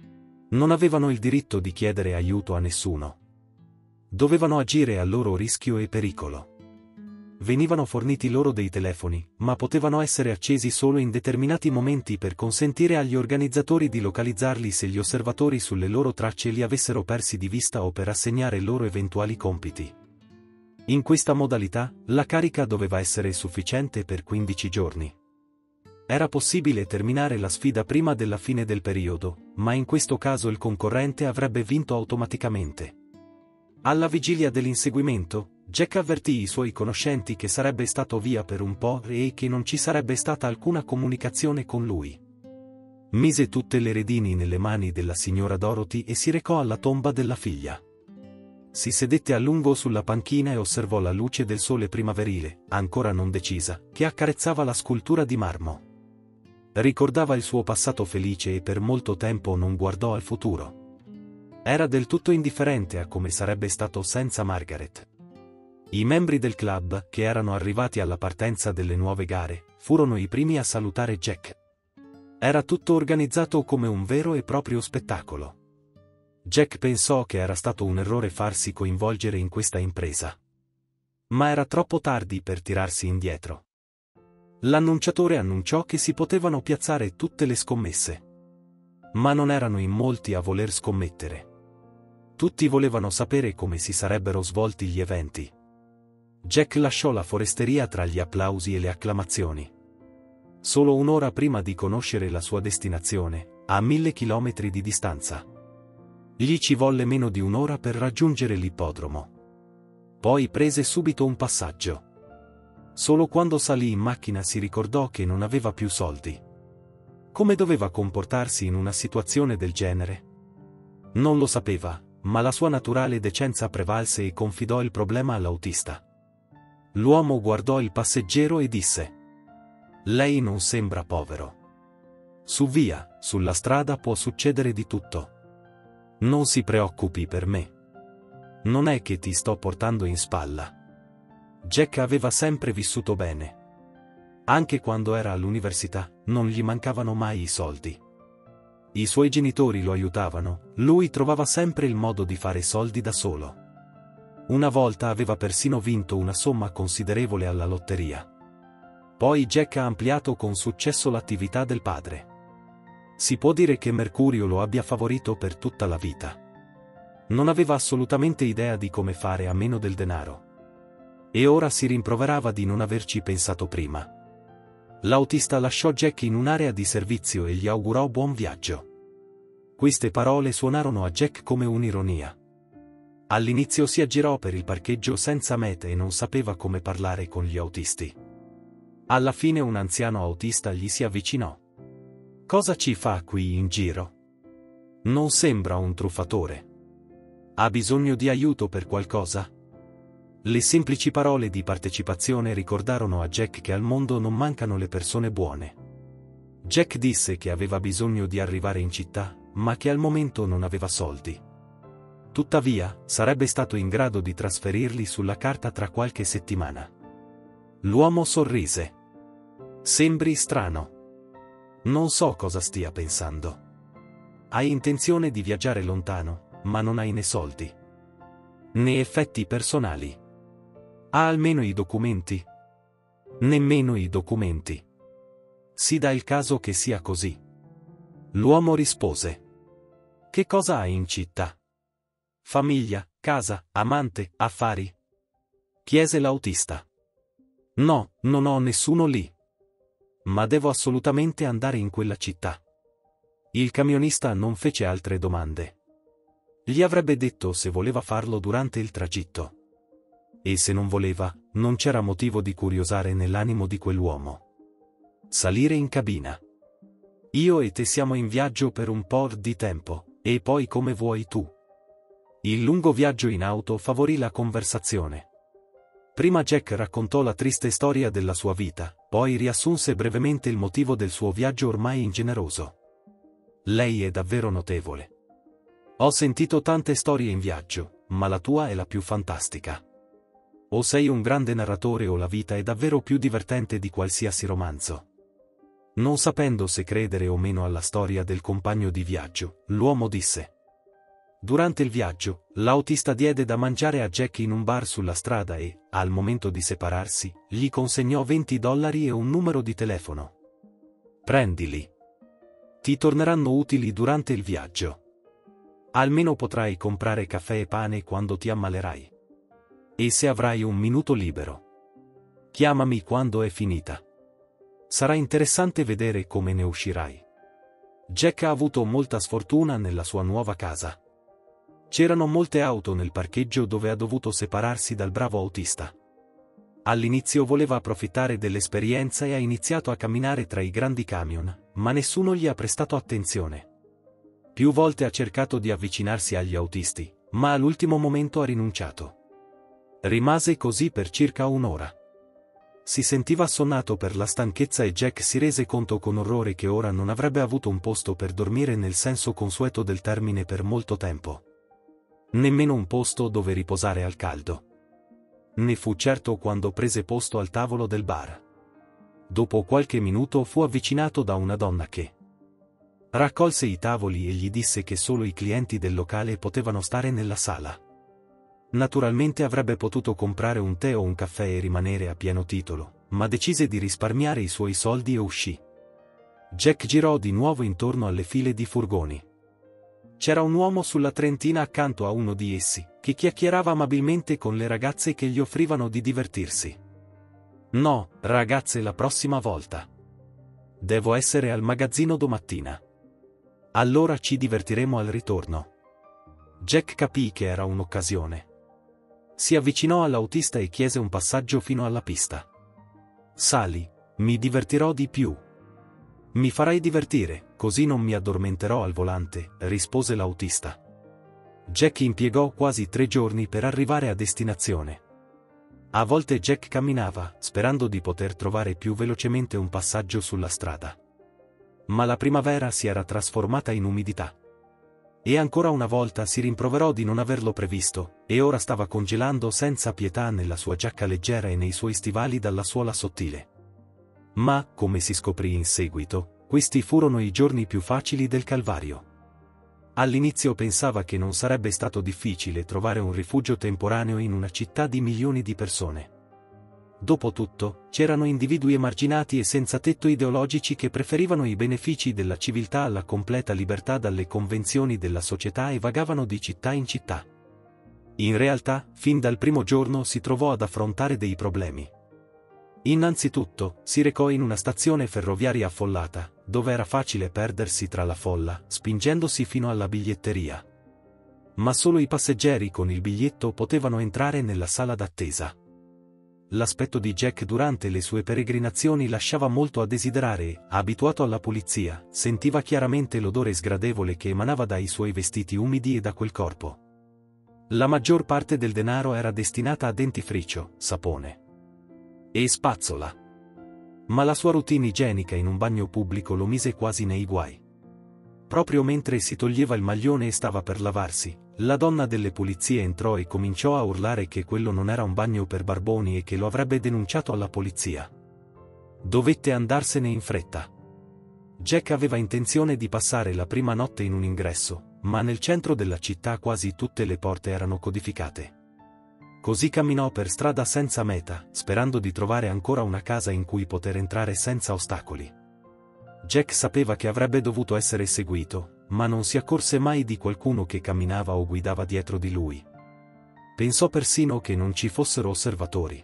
Non avevano il diritto di chiedere aiuto a nessuno. Dovevano agire a loro rischio e pericolo. Venivano forniti loro dei telefoni, ma potevano essere accesi solo in determinati momenti per consentire agli organizzatori di localizzarli se gli osservatori sulle loro tracce li avessero persi di vista o per assegnare loro eventuali compiti. In questa modalità, la carica doveva essere sufficiente per quindici giorni. Era possibile terminare la sfida prima della fine del periodo, ma in questo caso il concorrente avrebbe vinto automaticamente. Alla vigilia dell'inseguimento, Jack avvertì i suoi conoscenti che sarebbe stato via per un po' e che non ci sarebbe stata alcuna comunicazione con lui. Mise tutte le redini nelle mani della signora Dorothy e si recò alla tomba della figlia. Si sedette a lungo sulla panchina e osservò la luce del sole primaverile, ancora non decisa, che accarezzava la scultura di marmo. Ricordava il suo passato felice e per molto tempo non guardò al futuro. Era del tutto indifferente a come sarebbe stato senza Margaret. I membri del club, che erano arrivati alla partenza delle nuove gare, furono i primi a salutare Jack. Era tutto organizzato come un vero e proprio spettacolo. Jack pensò che era stato un errore farsi coinvolgere in questa impresa. Ma era troppo tardi per tirarsi indietro. L'annunciatore annunciò che si potevano piazzare tutte le scommesse. Ma non erano in molti a voler scommettere. Tutti volevano sapere come si sarebbero svolti gli eventi. Jack lasciò la foresteria tra gli applausi e le acclamazioni. Solo un'ora prima di conoscere la sua destinazione, a mille chilometri di distanza. Gli ci volle meno di un'ora per raggiungere l'ippodromo. Poi prese subito un passaggio. Solo quando salì in macchina si ricordò che non aveva più soldi. Come doveva comportarsi in una situazione del genere? Non lo sapeva, ma la sua naturale decenza prevalse e confidò il problema all'autista. L'uomo guardò il passeggero e disse: «Lei non sembra povero. Su via, sulla strada può succedere di tutto. Non si preoccupi per me. Non è che ti sto portando in spalla». Jack aveva sempre vissuto bene. Anche quando era all'università, non gli mancavano mai i soldi. I suoi genitori lo aiutavano, lui trovava sempre il modo di fare soldi da solo. Una volta aveva persino vinto una somma considerevole alla lotteria. Poi Jack ha ampliato con successo l'attività del padre. Si può dire che Mercurio lo abbia favorito per tutta la vita. Non aveva assolutamente idea di come fare a meno del denaro. E ora si rimproverava di non averci pensato prima. L'autista lasciò Jack in un'area di servizio e gli augurò buon viaggio. Queste parole suonarono a Jack come un'ironia. All'inizio si aggirò per il parcheggio senza mete e non sapeva come parlare con gli autisti. Alla fine un anziano autista gli si avvicinò. «Cosa ci fa qui in giro? Non sembra un truffatore. Ha bisogno di aiuto per qualcosa?» Le semplici parole di partecipazione ricordarono a Jack che al mondo non mancano le persone buone. Jack disse che aveva bisogno di arrivare in città, ma che al momento non aveva soldi. Tuttavia, sarebbe stato in grado di trasferirli sulla carta tra qualche settimana. L'uomo sorrise. «Sembri strano. Non so cosa stia pensando. Hai intenzione di viaggiare lontano, ma non hai né soldi, né effetti personali. Ha almeno i documenti?» «Nemmeno i documenti. Si dà il caso che sia così». L'uomo rispose. «Che cosa hai in città? Famiglia, casa, amante, affari?» chiese l'autista. «No, non ho nessuno lì. Ma devo assolutamente andare in quella città». Il camionista non fece altre domande. Gli avrebbe detto se voleva farlo durante il tragitto. E se non voleva, non c'era motivo di curiosare nell'animo di quell'uomo. Salire in cabina. «Io e te siamo in viaggio per un po' di tempo, e poi come vuoi tu». Il lungo viaggio in auto favorì la conversazione. Prima Jack raccontò la triste storia della sua vita, poi riassunse brevemente il motivo del suo viaggio ormai ingeneroso. «Lei è davvero notevole. Ho sentito tante storie in viaggio, ma la tua è la più fantastica. O sei un grande narratore o la vita è davvero più divertente di qualsiasi romanzo». Non sapendo se credere o meno alla storia del compagno di viaggio, l'uomo disse. Durante il viaggio, l'autista diede da mangiare a Jack in un bar sulla strada e, al momento di separarsi, gli consegnò venti dollari e un numero di telefono. «Prendili. Ti torneranno utili durante il viaggio. Almeno potrai comprare caffè e pane quando ti ammalerai. E se avrai un minuto libero, chiamami quando è finita. Sarà interessante vedere come ne uscirai». Jack ha avuto molta sfortuna nella sua nuova casa. C'erano molte auto nel parcheggio dove ha dovuto separarsi dal bravo autista. All'inizio voleva approfittare dell'esperienza e ha iniziato a camminare tra i grandi camion, ma nessuno gli ha prestato attenzione. Più volte ha cercato di avvicinarsi agli autisti, ma all'ultimo momento ha rinunciato. Rimase così per circa un'ora. Si sentiva assonnato per la stanchezza e Jack si rese conto con orrore che ora non avrebbe avuto un posto per dormire nel senso consueto del termine per molto tempo. Nemmeno un posto dove riposare al caldo. Ne fu certo quando prese posto al tavolo del bar. Dopo qualche minuto fu avvicinato da una donna che raccolse i tavoli e gli disse che solo i clienti del locale potevano stare nella sala. Naturalmente avrebbe potuto comprare un tè o un caffè e rimanere a pieno titolo, ma decise di risparmiare i suoi soldi e uscì. Jack girò di nuovo intorno alle file di furgoni. C'era un uomo sulla trentina accanto a uno di essi, che chiacchierava amabilmente con le ragazze che gli offrivano di divertirsi. No, ragazze, la prossima volta. Devo essere al magazzino domattina. Allora ci divertiremo al ritorno. Jack capì che era un'occasione. Si avvicinò all'autista e chiese un passaggio fino alla pista. Sali, mi divertirò di più. Mi farai divertire, così non mi addormenterò al volante, rispose l'autista. Jack impiegò quasi tre giorni per arrivare a destinazione. A volte Jack camminava, sperando di poter trovare più velocemente un passaggio sulla strada. Ma la primavera si era trasformata in umidità. E ancora una volta si rimproverò di non averlo previsto, e ora stava congelando senza pietà nella sua giacca leggera e nei suoi stivali dalla suola sottile. Ma, come si scoprì in seguito, questi furono i giorni più facili del Calvario. All'inizio pensava che non sarebbe stato difficile trovare un rifugio temporaneo in una città di milioni di persone. Dopotutto, c'erano individui emarginati e senza tetto ideologici che preferivano i benefici della civiltà alla completa libertà dalle convenzioni della società e vagavano di città in città. In realtà, fin dal primo giorno si trovò ad affrontare dei problemi. Innanzitutto, si recò in una stazione ferroviaria affollata, dove era facile perdersi tra la folla, spingendosi fino alla biglietteria. Ma solo i passeggeri con il biglietto potevano entrare nella sala d'attesa. L'aspetto di Jack durante le sue peregrinazioni lasciava molto a desiderare e, abituato alla pulizia, sentiva chiaramente l'odore sgradevole che emanava dai suoi vestiti umidi e da quel corpo. La maggior parte del denaro era destinata a dentifricio, sapone e spazzola. Ma la sua routine igienica in un bagno pubblico lo mise quasi nei guai. Proprio mentre si toglieva il maglione e stava per lavarsi, la donna delle pulizie entrò e cominciò a urlare che quello non era un bagno per barboni e che lo avrebbe denunciato alla polizia. Dovette andarsene in fretta. Jack aveva intenzione di passare la prima notte in un ingresso, ma nel centro della città quasi tutte le porte erano codificate. Così camminò per strada senza meta, sperando di trovare ancora una casa in cui poter entrare senza ostacoli. Jack sapeva che avrebbe dovuto essere seguito, ma non si accorse mai di qualcuno che camminava o guidava dietro di lui. Pensò persino che non ci fossero osservatori.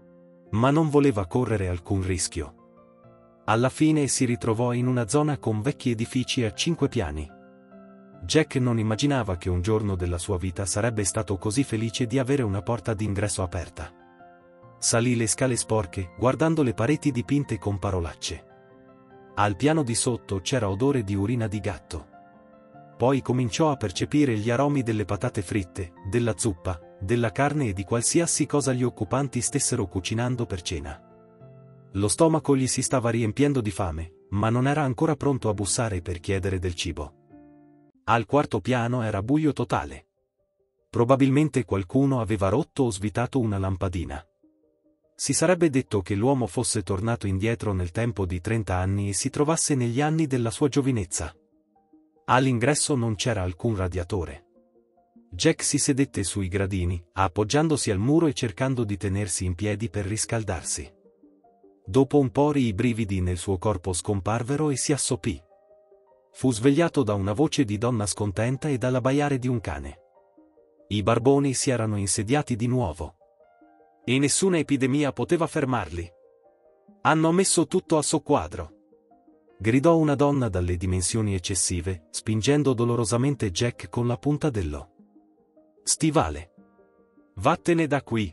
Ma non voleva correre alcun rischio. Alla fine si ritrovò in una zona con vecchi edifici a cinque piani. Jack non immaginava che un giorno della sua vita sarebbe stato così felice di avere una porta d'ingresso aperta. Salì le scale sporche, guardando le pareti dipinte con parolacce. Al piano di sotto c'era odore di urina di gatto. Poi cominciò a percepire gli aromi delle patate fritte, della zuppa, della carne e di qualsiasi cosa gli occupanti stessero cucinando per cena. Lo stomaco gli si stava riempiendo di fame, ma non era ancora pronto a bussare per chiedere del cibo. Al quarto piano era buio totale. Probabilmente qualcuno aveva rotto o svitato una lampadina. Si sarebbe detto che l'uomo fosse tornato indietro nel tempo di trenta anni e si trovasse negli anni della sua giovinezza. All'ingresso non c'era alcun radiatore. Jack si sedette sui gradini, appoggiandosi al muro e cercando di tenersi in piedi per riscaldarsi. Dopo un po' i brividi nel suo corpo scomparvero e si assopì. Fu svegliato da una voce di donna scontenta e dall'abbaiare di un cane. I barboni si erano insediati di nuovo. E nessuna epidemia poteva fermarli. Hanno messo tutto a soqquadro. Gridò una donna dalle dimensioni eccessive, spingendo dolorosamente Jack con la punta dello stivale. Vattene da qui.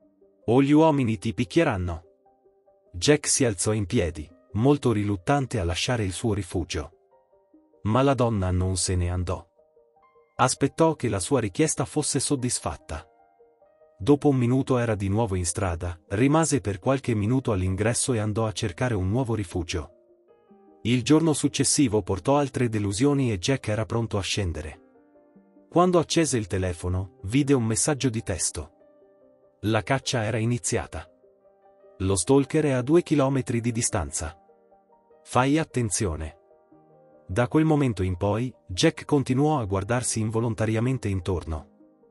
O gli uomini ti picchieranno. Jack si alzò in piedi, molto riluttante a lasciare il suo rifugio. Ma la donna non se ne andò. Aspettò che la sua richiesta fosse soddisfatta. Dopo un minuto era di nuovo in strada, rimase per qualche minuto all'ingresso e andò a cercare un nuovo rifugio. Il giorno successivo portò altre delusioni e Jack era pronto a scendere. Quando accese il telefono, vide un messaggio di testo. La caccia era iniziata. Lo stalker è a due chilometri di distanza. Fai attenzione. Da quel momento in poi, Jack continuò a guardarsi involontariamente intorno.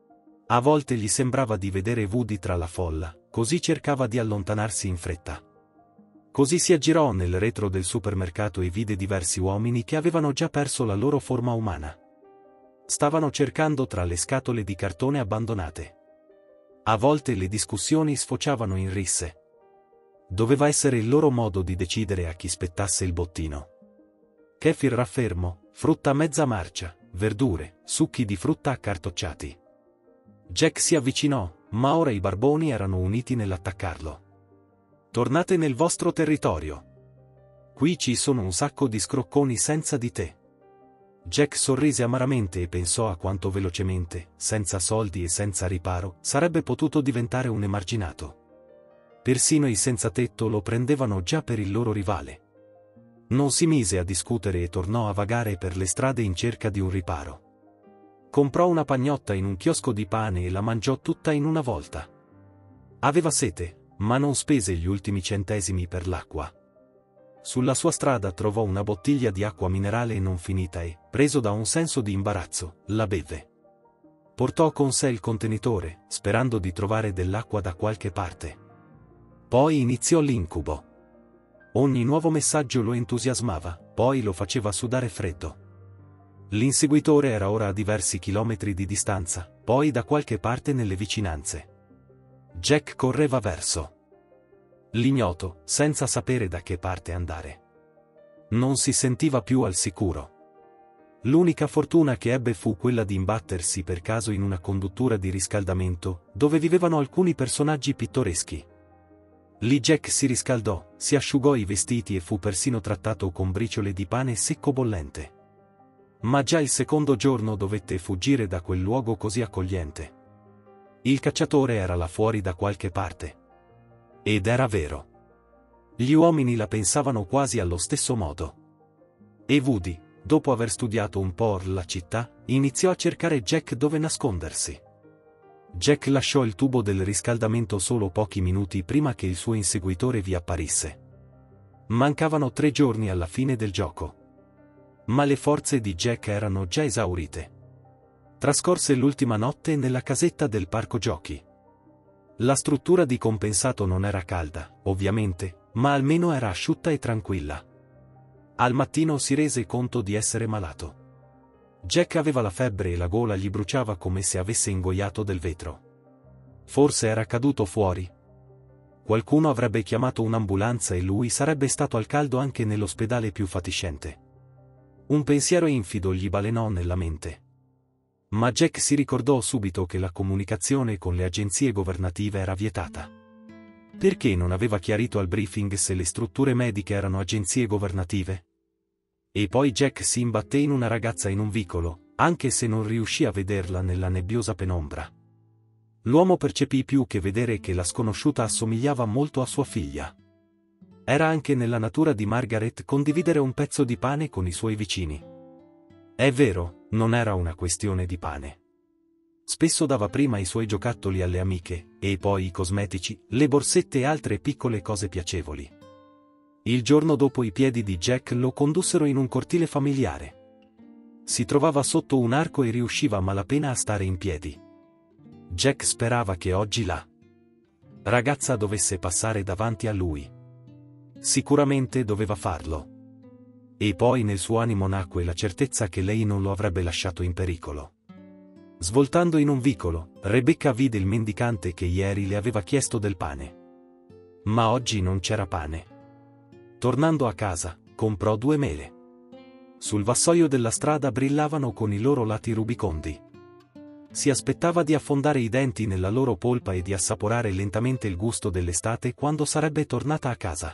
A volte gli sembrava di vedere Woody tra la folla, così cercava di allontanarsi in fretta. Così si aggirò nel retro del supermercato e vide diversi uomini che avevano già perso la loro forma umana. stavano cercando tra le scatole di cartone abbandonate. A volte le discussioni sfociavano in risse. Doveva essere il loro modo di decidere a chi spettasse il bottino. Kefir raffermo, frutta a mezza marcia, verdure, succhi di frutta accartocciati. Jack si avvicinò, ma ora i barboni erano uniti nell'attaccarlo. Tornate nel vostro territorio. Qui ci sono un sacco di scrocconi senza di te. Jack sorrise amaramente e pensò a quanto velocemente, senza soldi e senza riparo, sarebbe potuto diventare un emarginato. Persino i senzatetto lo prendevano già per il loro rivale. Non si mise a discutere e tornò a vagare per le strade in cerca di un riparo. Comprò una pagnotta in un chiosco di pane e la mangiò tutta in una volta. Aveva sete, ma non spese gli ultimi centesimi per l'acqua. Sulla sua strada trovò una bottiglia di acqua minerale non finita e, preso da un senso di imbarazzo, la beve. Portò con sé il contenitore, sperando di trovare dell'acqua da qualche parte. Poi iniziò l'incubo. Ogni nuovo messaggio lo entusiasmava, poi lo faceva sudare freddo. L'inseguitore era ora a diversi chilometri di distanza, poi da qualche parte nelle vicinanze. Jack correva verso l'ignoto, senza sapere da che parte andare. Non si sentiva più al sicuro. L'unica fortuna che ebbe fu quella di imbattersi per caso in una conduttura di riscaldamento, dove vivevano alcuni personaggi pittoreschi. Lì Jack si riscaldò, si asciugò i vestiti e fu persino trattato con briciole di pane secco bollente. Ma già il secondo giorno dovette fuggire da quel luogo così accogliente. Il cacciatore era là fuori da qualche parte. Ed era vero. Gli uomini la pensavano quasi allo stesso modo. E Woody, dopo aver studiato un po' la città, iniziò a cercare Jack dove nascondersi. Jack lasciò il tubo del riscaldamento solo pochi minuti prima che il suo inseguitore vi apparisse. Mancavano tre giorni alla fine del gioco. Ma le forze di Jack erano già esaurite. Trascorse l'ultima notte nella casetta del parco giochi. La struttura di compensato non era calda, ovviamente, ma almeno era asciutta e tranquilla. Al mattino si rese conto di essere malato. Jack aveva la febbre e la gola gli bruciava come se avesse ingoiato del vetro. Forse era caduto fuori. Qualcuno avrebbe chiamato un'ambulanza e lui sarebbe stato al caldo anche nell'ospedale più fatiscente. Un pensiero infido gli balenò nella mente. Ma Jack si ricordò subito che la comunicazione con le agenzie governative era vietata. Perché non aveva chiarito al briefing se le strutture mediche erano agenzie governative? E poi Jack si imbatté in una ragazza in un vicolo, anche se non riuscì a vederla nella nebbiosa penombra. L'uomo percepì più che vedere che la sconosciuta assomigliava molto a sua figlia. Era anche nella natura di Margaret condividere un pezzo di pane con i suoi vicini. È vero, non era una questione di pane. Spesso dava prima i suoi giocattoli alle amiche, e poi i cosmetici, le borsette e altre piccole cose piacevoli. Il giorno dopo i piedi di Jack lo condussero in un cortile familiare. Si trovava sotto un arco e riusciva a malapena a stare in piedi. Jack sperava che oggi la ragazza dovesse passare davanti a lui. Sicuramente doveva farlo. E poi nel suo animo nacque la certezza che lei non lo avrebbe lasciato in pericolo. Svoltando in un vicolo, Rebecca vide il mendicante che ieri le aveva chiesto del pane. Ma oggi non c'era pane. Tornando a casa, comprò due mele. Sul vassoio della strada brillavano con i loro lati rubicondi. Si aspettava di affondare i denti nella loro polpa e di assaporare lentamente il gusto dell'estate quando sarebbe tornata a casa.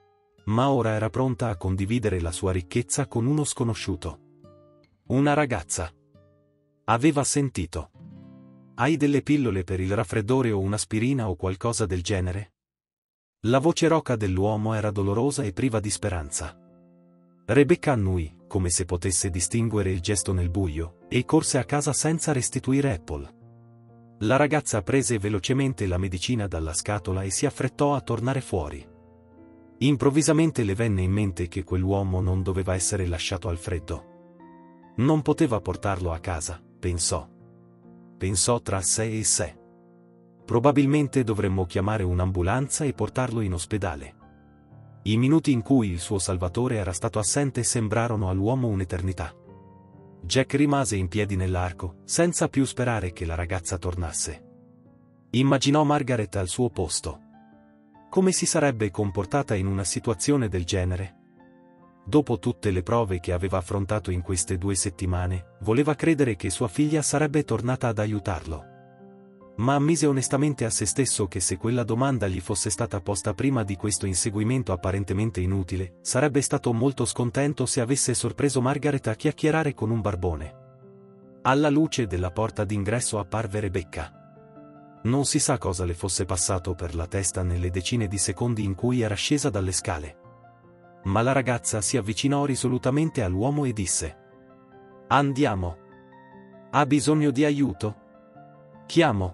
Ma ora era pronta a condividere la sua ricchezza con uno sconosciuto. Una ragazza. Aveva sentito. Hai delle pillole per il raffreddore o un'aspirina o qualcosa del genere? La voce roca dell'uomo era dolorosa e priva di speranza. Rebecca annui, come se potesse distinguere il gesto nel buio, e corse a casa senza restituire Apple. La ragazza prese velocemente la medicina dalla scatola e si affrettò a tornare fuori. Improvvisamente le venne in mente che quell'uomo non doveva essere lasciato al freddo. Non poteva portarlo a casa, pensò. Pensò tra sé e sé. Probabilmente dovremmo chiamare un'ambulanza e portarlo in ospedale. I minuti in cui il suo salvatore era stato assente sembrarono all'uomo un'eternità. Jack rimase in piedi nell'arco, senza più sperare che la ragazza tornasse. Immaginò Margaret al suo posto. Come si sarebbe comportata in una situazione del genere? Dopo tutte le prove che aveva affrontato in queste due settimane, voleva credere che sua figlia sarebbe tornata ad aiutarlo. Ma ammise onestamente a se stesso che se quella domanda gli fosse stata posta prima di questo inseguimento apparentemente inutile, sarebbe stato molto scontento se avesse sorpreso Margaret a chiacchierare con un barbone. Alla luce della porta d'ingresso apparve Rebecca. Non si sa cosa le fosse passato per la testa nelle decine di secondi in cui era scesa dalle scale. Ma la ragazza si avvicinò risolutamente all'uomo e disse: «Andiamo. Ha bisogno di aiuto? Chiamo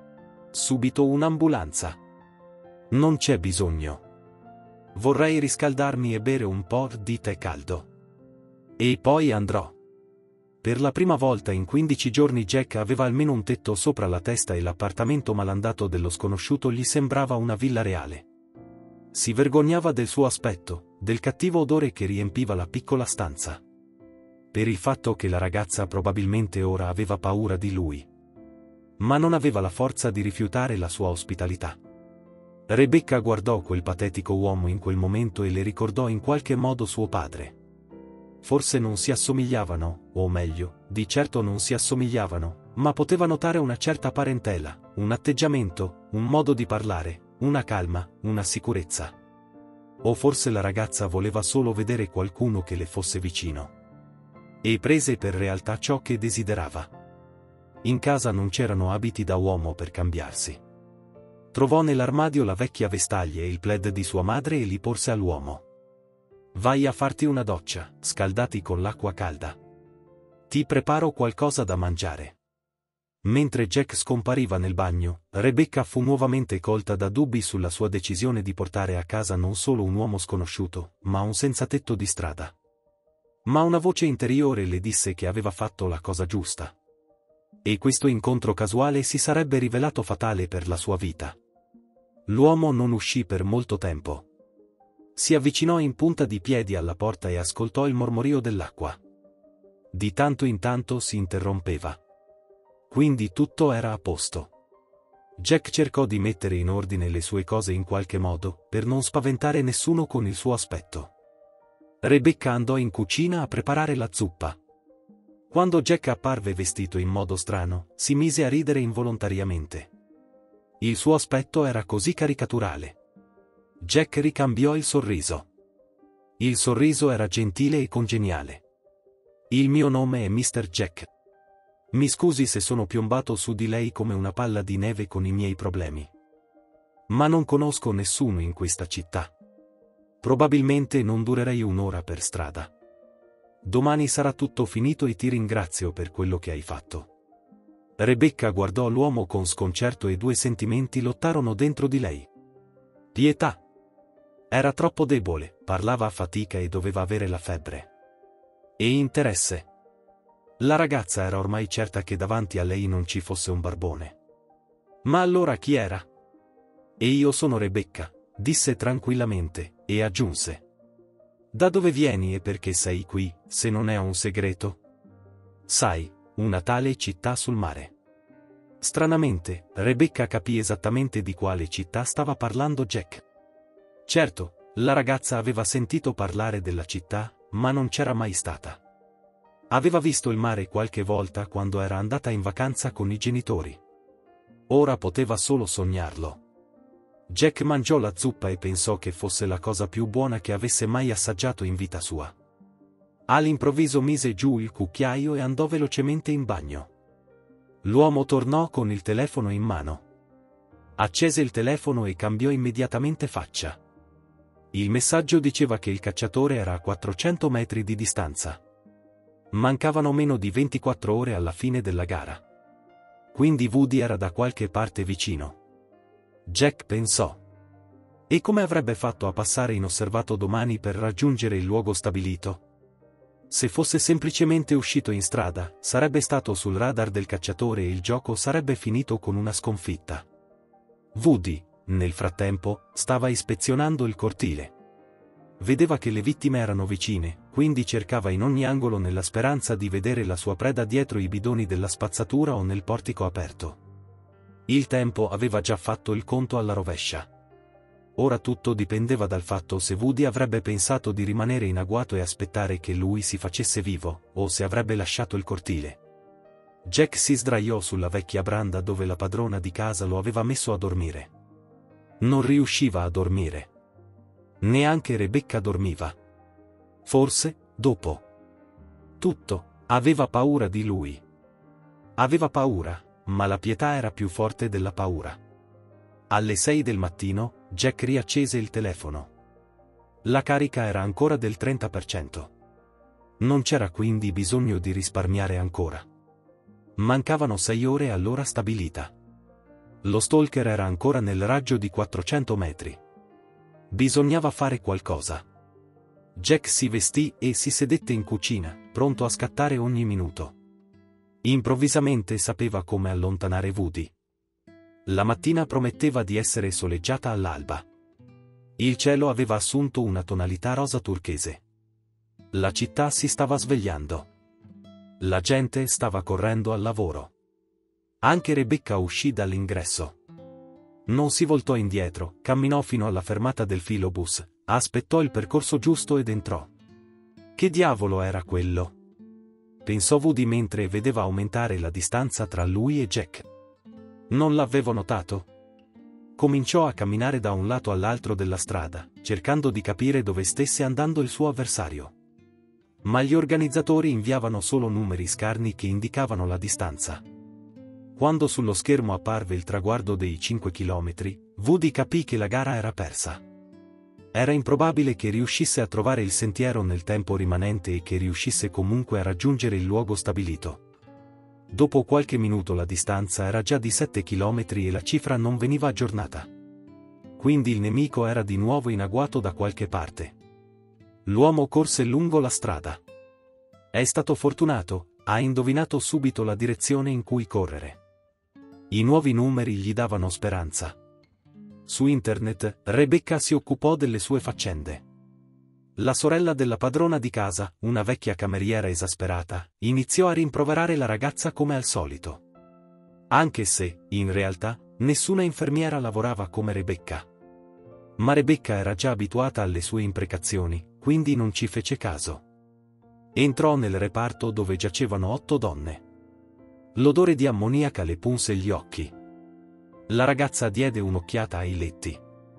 subito un'ambulanza». «Non c'è bisogno. Vorrei riscaldarmi e bere un po' di tè caldo. E poi andrò». Per la prima volta in quindici giorni Jack aveva almeno un tetto sopra la testa e l'appartamento malandato dello sconosciuto gli sembrava una villa reale. Si vergognava del suo aspetto, del cattivo odore che riempiva la piccola stanza. Per il fatto che la ragazza probabilmente ora aveva paura di lui. Ma non aveva la forza di rifiutare la sua ospitalità. Rebecca guardò quel patetico uomo in quel momento e le ricordò in qualche modo suo padre. Forse non si assomigliavano, o meglio, di certo non si assomigliavano, ma poteva notare una certa parentela, un atteggiamento, un modo di parlare, una calma, una sicurezza. O forse la ragazza voleva solo vedere qualcuno che le fosse vicino. E prese per realtà ciò che desiderava. In casa non c'erano abiti da uomo per cambiarsi. Trovò nell'armadio la vecchia vestaglia e il plaid di sua madre e li porse all'uomo. «Vai a farti una doccia, scaldati con l'acqua calda. Ti preparo qualcosa da mangiare». Mentre Jack scompariva nel bagno, Rebecca fu nuovamente colta da dubbi sulla sua decisione di portare a casa non solo un uomo sconosciuto, ma un senzatetto di strada. Ma una voce interiore le disse che aveva fatto la cosa giusta. E questo incontro casuale si sarebbe rivelato fatale per la sua vita. L'uomo non uscì per molto tempo. Si avvicinò in punta di piedi alla porta e ascoltò il mormorio dell'acqua. Di tanto in tanto si interrompeva. Quindi tutto era a posto. Jack cercò di mettere in ordine le sue cose in qualche modo, per non spaventare nessuno con il suo aspetto. Rebecca andò in cucina a preparare la zuppa. Quando Jack apparve vestito in modo strano, si mise a ridere involontariamente. Il suo aspetto era così caricaturale. Jack ricambiò il sorriso. Il sorriso era gentile e congeniale. «Il mio nome è mister Jack. Mi scusi se sono piombato su di lei come una palla di neve con i miei problemi. Ma non conosco nessuno in questa città. Probabilmente non durerei un'ora per strada. Domani sarà tutto finito e ti ringrazio per quello che hai fatto». Rebecca guardò l'uomo con sconcerto e due sentimenti lottarono dentro di lei. Pietà. Era troppo debole, parlava a fatica e doveva avere la febbre. E interesse. La ragazza era ormai certa che davanti a lei non ci fosse un barbone. Ma allora chi era? «E io sono Rebecca», disse tranquillamente, e aggiunse: «Da dove vieni e perché sei qui, se non è un segreto?» «Sai, una tale città sul mare». Stranamente, Rebecca capì esattamente di quale città stava parlando Jack. Certo, la ragazza aveva sentito parlare della città, ma non c'era mai stata. Aveva visto il mare qualche volta quando era andata in vacanza con i genitori. Ora poteva solo sognarlo. Jack mangiò la zuppa e pensò che fosse la cosa più buona che avesse mai assaggiato in vita sua. All'improvviso mise giù il cucchiaio e andò velocemente in bagno. L'uomo tornò con il telefono in mano. Accese il telefono e cambiò immediatamente faccia. Il messaggio diceva che il cacciatore era a quattrocento metri di distanza. Mancavano meno di ventiquattro ore alla fine della gara. Quindi Woody era da qualche parte vicino. Jack pensò. E come avrebbe fatto a passare inosservato domani per raggiungere il luogo stabilito? Se fosse semplicemente uscito in strada, sarebbe stato sul radar del cacciatore e il gioco sarebbe finito con una sconfitta. Woody, nel frattempo, stava ispezionando il cortile. Vedeva che le vittime erano vicine, quindi cercava in ogni angolo nella speranza di vedere la sua preda dietro i bidoni della spazzatura o nel portico aperto. Il tempo aveva già fatto il conto alla rovescia. Ora tutto dipendeva dal fatto se Woody avrebbe pensato di rimanere in agguato e aspettare che lui si facesse vivo, o se avrebbe lasciato il cortile. Jack si sdraiò sulla vecchia branda dove la padrona di casa lo aveva messo a dormire. Non riusciva a dormire. Neanche Rebecca dormiva. Forse, dopo tutto, aveva paura di lui. Aveva paura, ma la pietà era più forte della paura. Alle sei del mattino, Jack riaccese il telefono. La carica era ancora del trenta per cento. Non c'era quindi bisogno di risparmiare ancora. Mancavano sei ore all'ora stabilita. Lo stalker era ancora nel raggio di quattrocento metri. Bisognava fare qualcosa. Jack si vestì e si sedette in cucina, pronto a scattare ogni minuto. Improvvisamente sapeva come allontanare Woody. La mattina prometteva di essere soleggiata all'alba. Il cielo aveva assunto una tonalità rosa turchese. La città si stava svegliando. La gente stava correndo al lavoro. Anche Rebecca uscì dall'ingresso. Non si voltò indietro, camminò fino alla fermata del filobus, aspettò il percorso giusto ed entrò. Che diavolo era quello? Pensò Woody mentre vedeva aumentare la distanza tra lui e Jack. Non l'avevo notato? Cominciò a camminare da un lato all'altro della strada, cercando di capire dove stesse andando il suo avversario. Ma gli organizzatori inviavano solo numeri scarni che indicavano la distanza. Quando sullo schermo apparve il traguardo dei cinque chilometri, Woody capì che la gara era persa. Era improbabile che riuscisse a trovare il sentiero nel tempo rimanente e che riuscisse comunque a raggiungere il luogo stabilito. Dopo qualche minuto la distanza era già di sette chilometri e la cifra non veniva aggiornata. Quindi il nemico era di nuovo in agguato da qualche parte. L'uomo corse lungo la strada. È stato fortunato, ha indovinato subito la direzione in cui correre. I nuovi numeri gli davano speranza. Su internet, Rebecca si occupò delle sue faccende. La sorella della padrona di casa, una vecchia cameriera esasperata, iniziò a rimproverare la ragazza come al solito. Anche se, in realtà, nessuna infermiera lavorava come Rebecca. Ma Rebecca era già abituata alle sue imprecazioni, quindi non ci fece caso. Entrò nel reparto dove giacevano otto donne. L'odore di ammoniaca le punse gli occhi. La ragazza diede un'occhiata ai letti.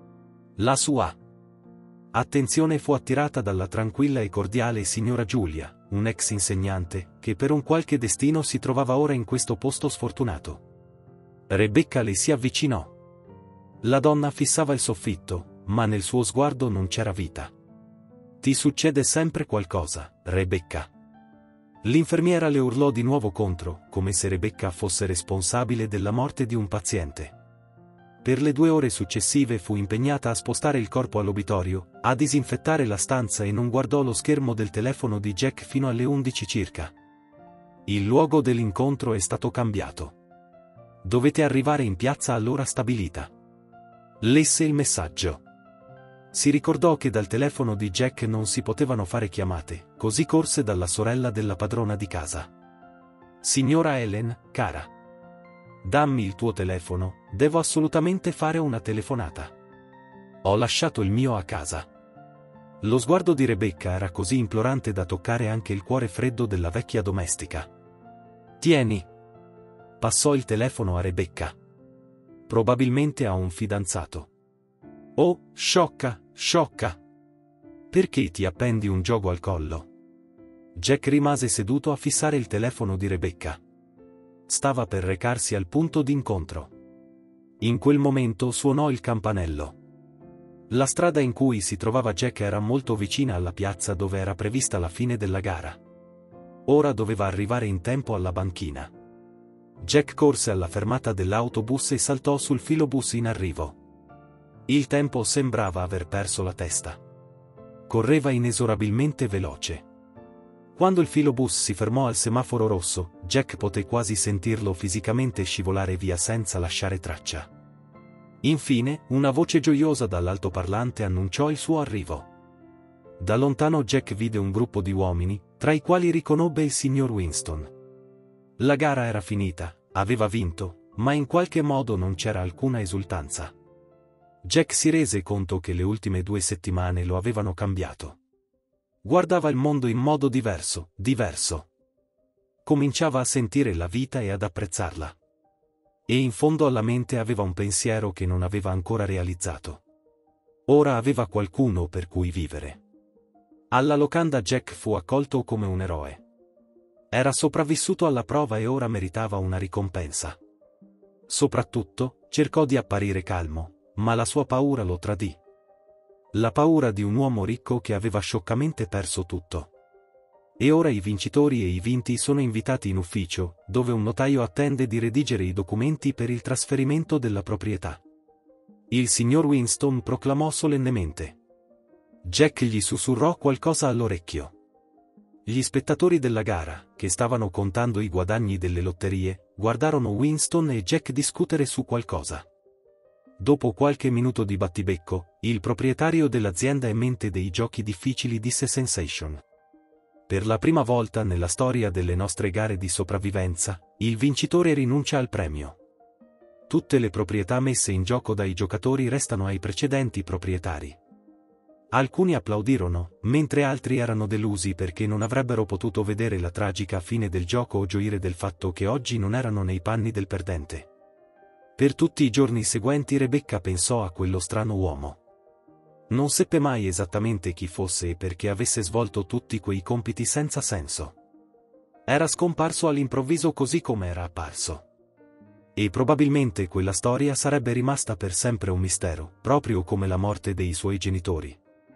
La sua attenzione fu attirata dalla tranquilla e cordiale signora Giulia, un'ex insegnante, che per un qualche destino si trovava ora in questo posto sfortunato. Rebecca le si avvicinò. La donna fissava il soffitto, ma nel suo sguardo non c'era vita. Ti succede sempre qualcosa, Rebecca. L'infermiera le urlò di nuovo contro, come se Rebecca fosse responsabile della morte di un paziente. Per le due ore successive fu impegnata a spostare il corpo all'obitorio, a disinfettare la stanza e non guardò lo schermo del telefono di Jack fino alle undici circa. Il luogo dell'incontro è stato cambiato. Dovete arrivare in piazza all'ora stabilita. Lesse il messaggio. Si ricordò che dal telefono di Jack non si potevano fare chiamate, così corse dalla sorella della padrona di casa. Signora Helen, cara. Dammi il tuo telefono, devo assolutamente fare una telefonata. Ho lasciato il mio a casa. Lo sguardo di Rebecca era così implorante da toccare anche il cuore freddo della vecchia domestica. Tieni. Passò il telefono a Rebecca. Probabilmente ha un fidanzato. Oh, sciocca, sciocca. Perché ti appendi un gioco al collo? Jack rimase seduto a fissare il telefono di Rebecca. Stava per recarsi al punto d'incontro. In quel momento suonò il campanello. La strada in cui si trovava Jack era molto vicina alla piazza dove era prevista la fine della gara. Ora doveva arrivare in tempo alla banchina. Jack corse alla fermata dell'autobus e saltò sul filobus in arrivo. Il tempo sembrava aver perso la testa. Correva inesorabilmente veloce. Quando il filobus si fermò al semaforo rosso, Jack poté quasi sentirlo fisicamente scivolare via senza lasciare traccia. Infine, una voce gioiosa dall'altoparlante annunciò il suo arrivo. Da lontano Jack vide un gruppo di uomini, tra i quali riconobbe il signor Winston. La gara era finita, aveva vinto, ma in qualche modo non c'era alcuna esultanza. Jack si rese conto che le ultime due settimane lo avevano cambiato. Guardava il mondo in modo diverso, diverso. Cominciava a sentire la vita e ad apprezzarla. E in fondo alla mente aveva un pensiero che non aveva ancora realizzato. Ora aveva qualcuno per cui vivere. Alla locanda Jack fu accolto come un eroe. Era sopravvissuto alla prova e ora meritava una ricompensa. Soprattutto, cercò di apparire calmo, ma la sua paura lo tradì. La paura di un uomo ricco che aveva scioccamente perso tutto. E ora i vincitori e i vinti sono invitati in ufficio, dove un notaio attende di redigere i documenti per il trasferimento della proprietà. Il signor Winston proclamò solennemente. Jack gli sussurrò qualcosa all'orecchio. Gli spettatori della gara, che stavano contando i guadagni delle lotterie, guardarono Winston e Jack discutere su qualcosa. Dopo qualche minuto di battibecco, il proprietario dell'azienda e mente dei giochi difficili disse Sensation. Per la prima volta nella storia delle nostre gare di sopravvivenza, il vincitore rinuncia al premio. Tutte le proprietà messe in gioco dai giocatori restano ai precedenti proprietari. Alcuni applaudirono, mentre altri erano delusi perché non avrebbero potuto vedere la tragica fine del gioco o gioire del fatto che oggi non erano nei panni del perdente. Per tutti i giorni seguenti Rebecca pensò a quello strano uomo. Non seppe mai esattamente chi fosse e perché avesse svolto tutti quei compiti senza senso. Era scomparso all'improvviso così come era apparso. E probabilmente quella storia sarebbe rimasta per sempre un mistero, proprio come la morte dei suoi genitori.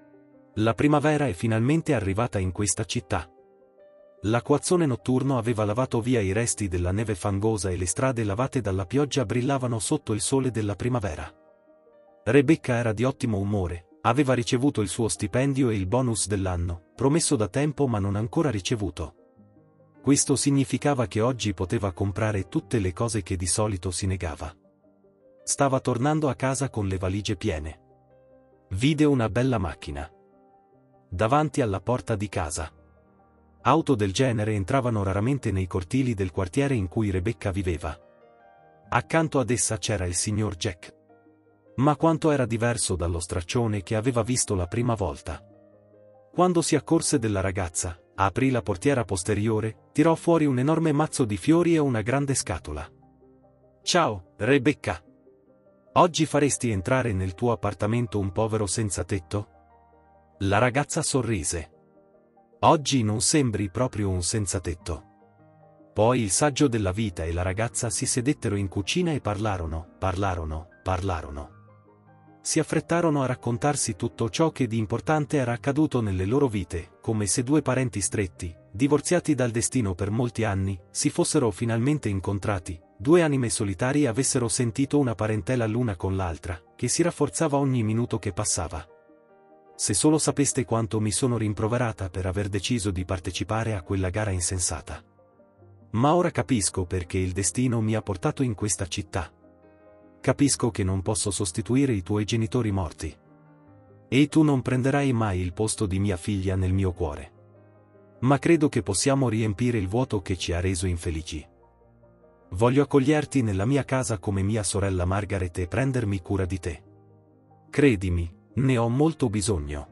La primavera è finalmente arrivata in questa città. L'acquazzone notturno aveva lavato via i resti della neve fangosa e le strade lavate dalla pioggia brillavano sotto il sole della primavera. Rebecca era di ottimo umore, aveva ricevuto il suo stipendio e il bonus dell'anno, promesso da tempo ma non ancora ricevuto. Questo significava che oggi poteva comprare tutte le cose che di solito si negava. Stava tornando a casa con le valigie piene. Vide una bella macchina davanti alla porta di casa. Auto del genere entravano raramente nei cortili del quartiere in cui Rebecca viveva. Accanto ad essa c'era il signor Jack. Ma quanto era diverso dallo straccione che aveva visto la prima volta. Quando si accorse della ragazza, aprì la portiera posteriore, tirò fuori un enorme mazzo di fiori e una grande scatola. «Ciao, Rebecca! Oggi faresti entrare nel tuo appartamento un povero senza tetto?» La ragazza sorrise. «Oggi non sembri proprio un senza tetto». Poi il saggio della vita e la ragazza si sedettero in cucina e parlarono, parlarono, parlarono. Si affrettarono a raccontarsi tutto ciò che di importante era accaduto nelle loro vite, come se due parenti stretti, divorziati dal destino per molti anni, si fossero finalmente incontrati, due anime solitarie avessero sentito una parentela l'una con l'altra, che si rafforzava ogni minuto che passava. Se solo sapeste quanto mi sono rimproverata per aver deciso di partecipare a quella gara insensata. Ma ora capisco perché il destino mi ha portato in questa città. Capisco che non posso sostituire i tuoi genitori morti. E tu non prenderai mai il posto di mia figlia nel mio cuore. Ma credo che possiamo riempire il vuoto che ci ha reso infelici. Voglio accoglierti nella mia casa come mia sorella Margaret e prendermi cura di te. Credimi, ne ho molto bisogno.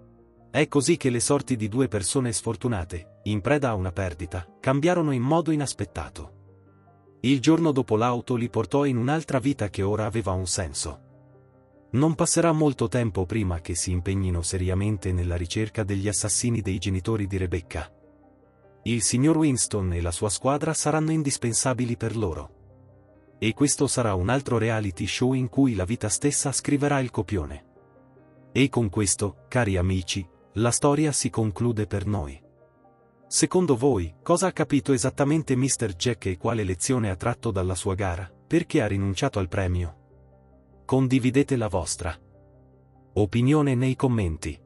È così che le sorti di due persone sfortunate, in preda a una perdita, cambiarono in modo inaspettato. Il giorno dopo l'auto li portò in un'altra vita che ora aveva un senso. Non passerà molto tempo prima che si impegnino seriamente nella ricerca degli assassini dei genitori di Rebecca. Il signor Winston e la sua squadra saranno indispensabili per loro. E questo sarà un altro reality show in cui la vita stessa scriverà il copione. E con questo, cari amici, la storia si conclude per noi. Secondo voi, cosa ha capito esattamente mister Jack e quale lezione ha tratto dalla sua gara, perché ha rinunciato al premio? Condividete la vostra opinione nei commenti.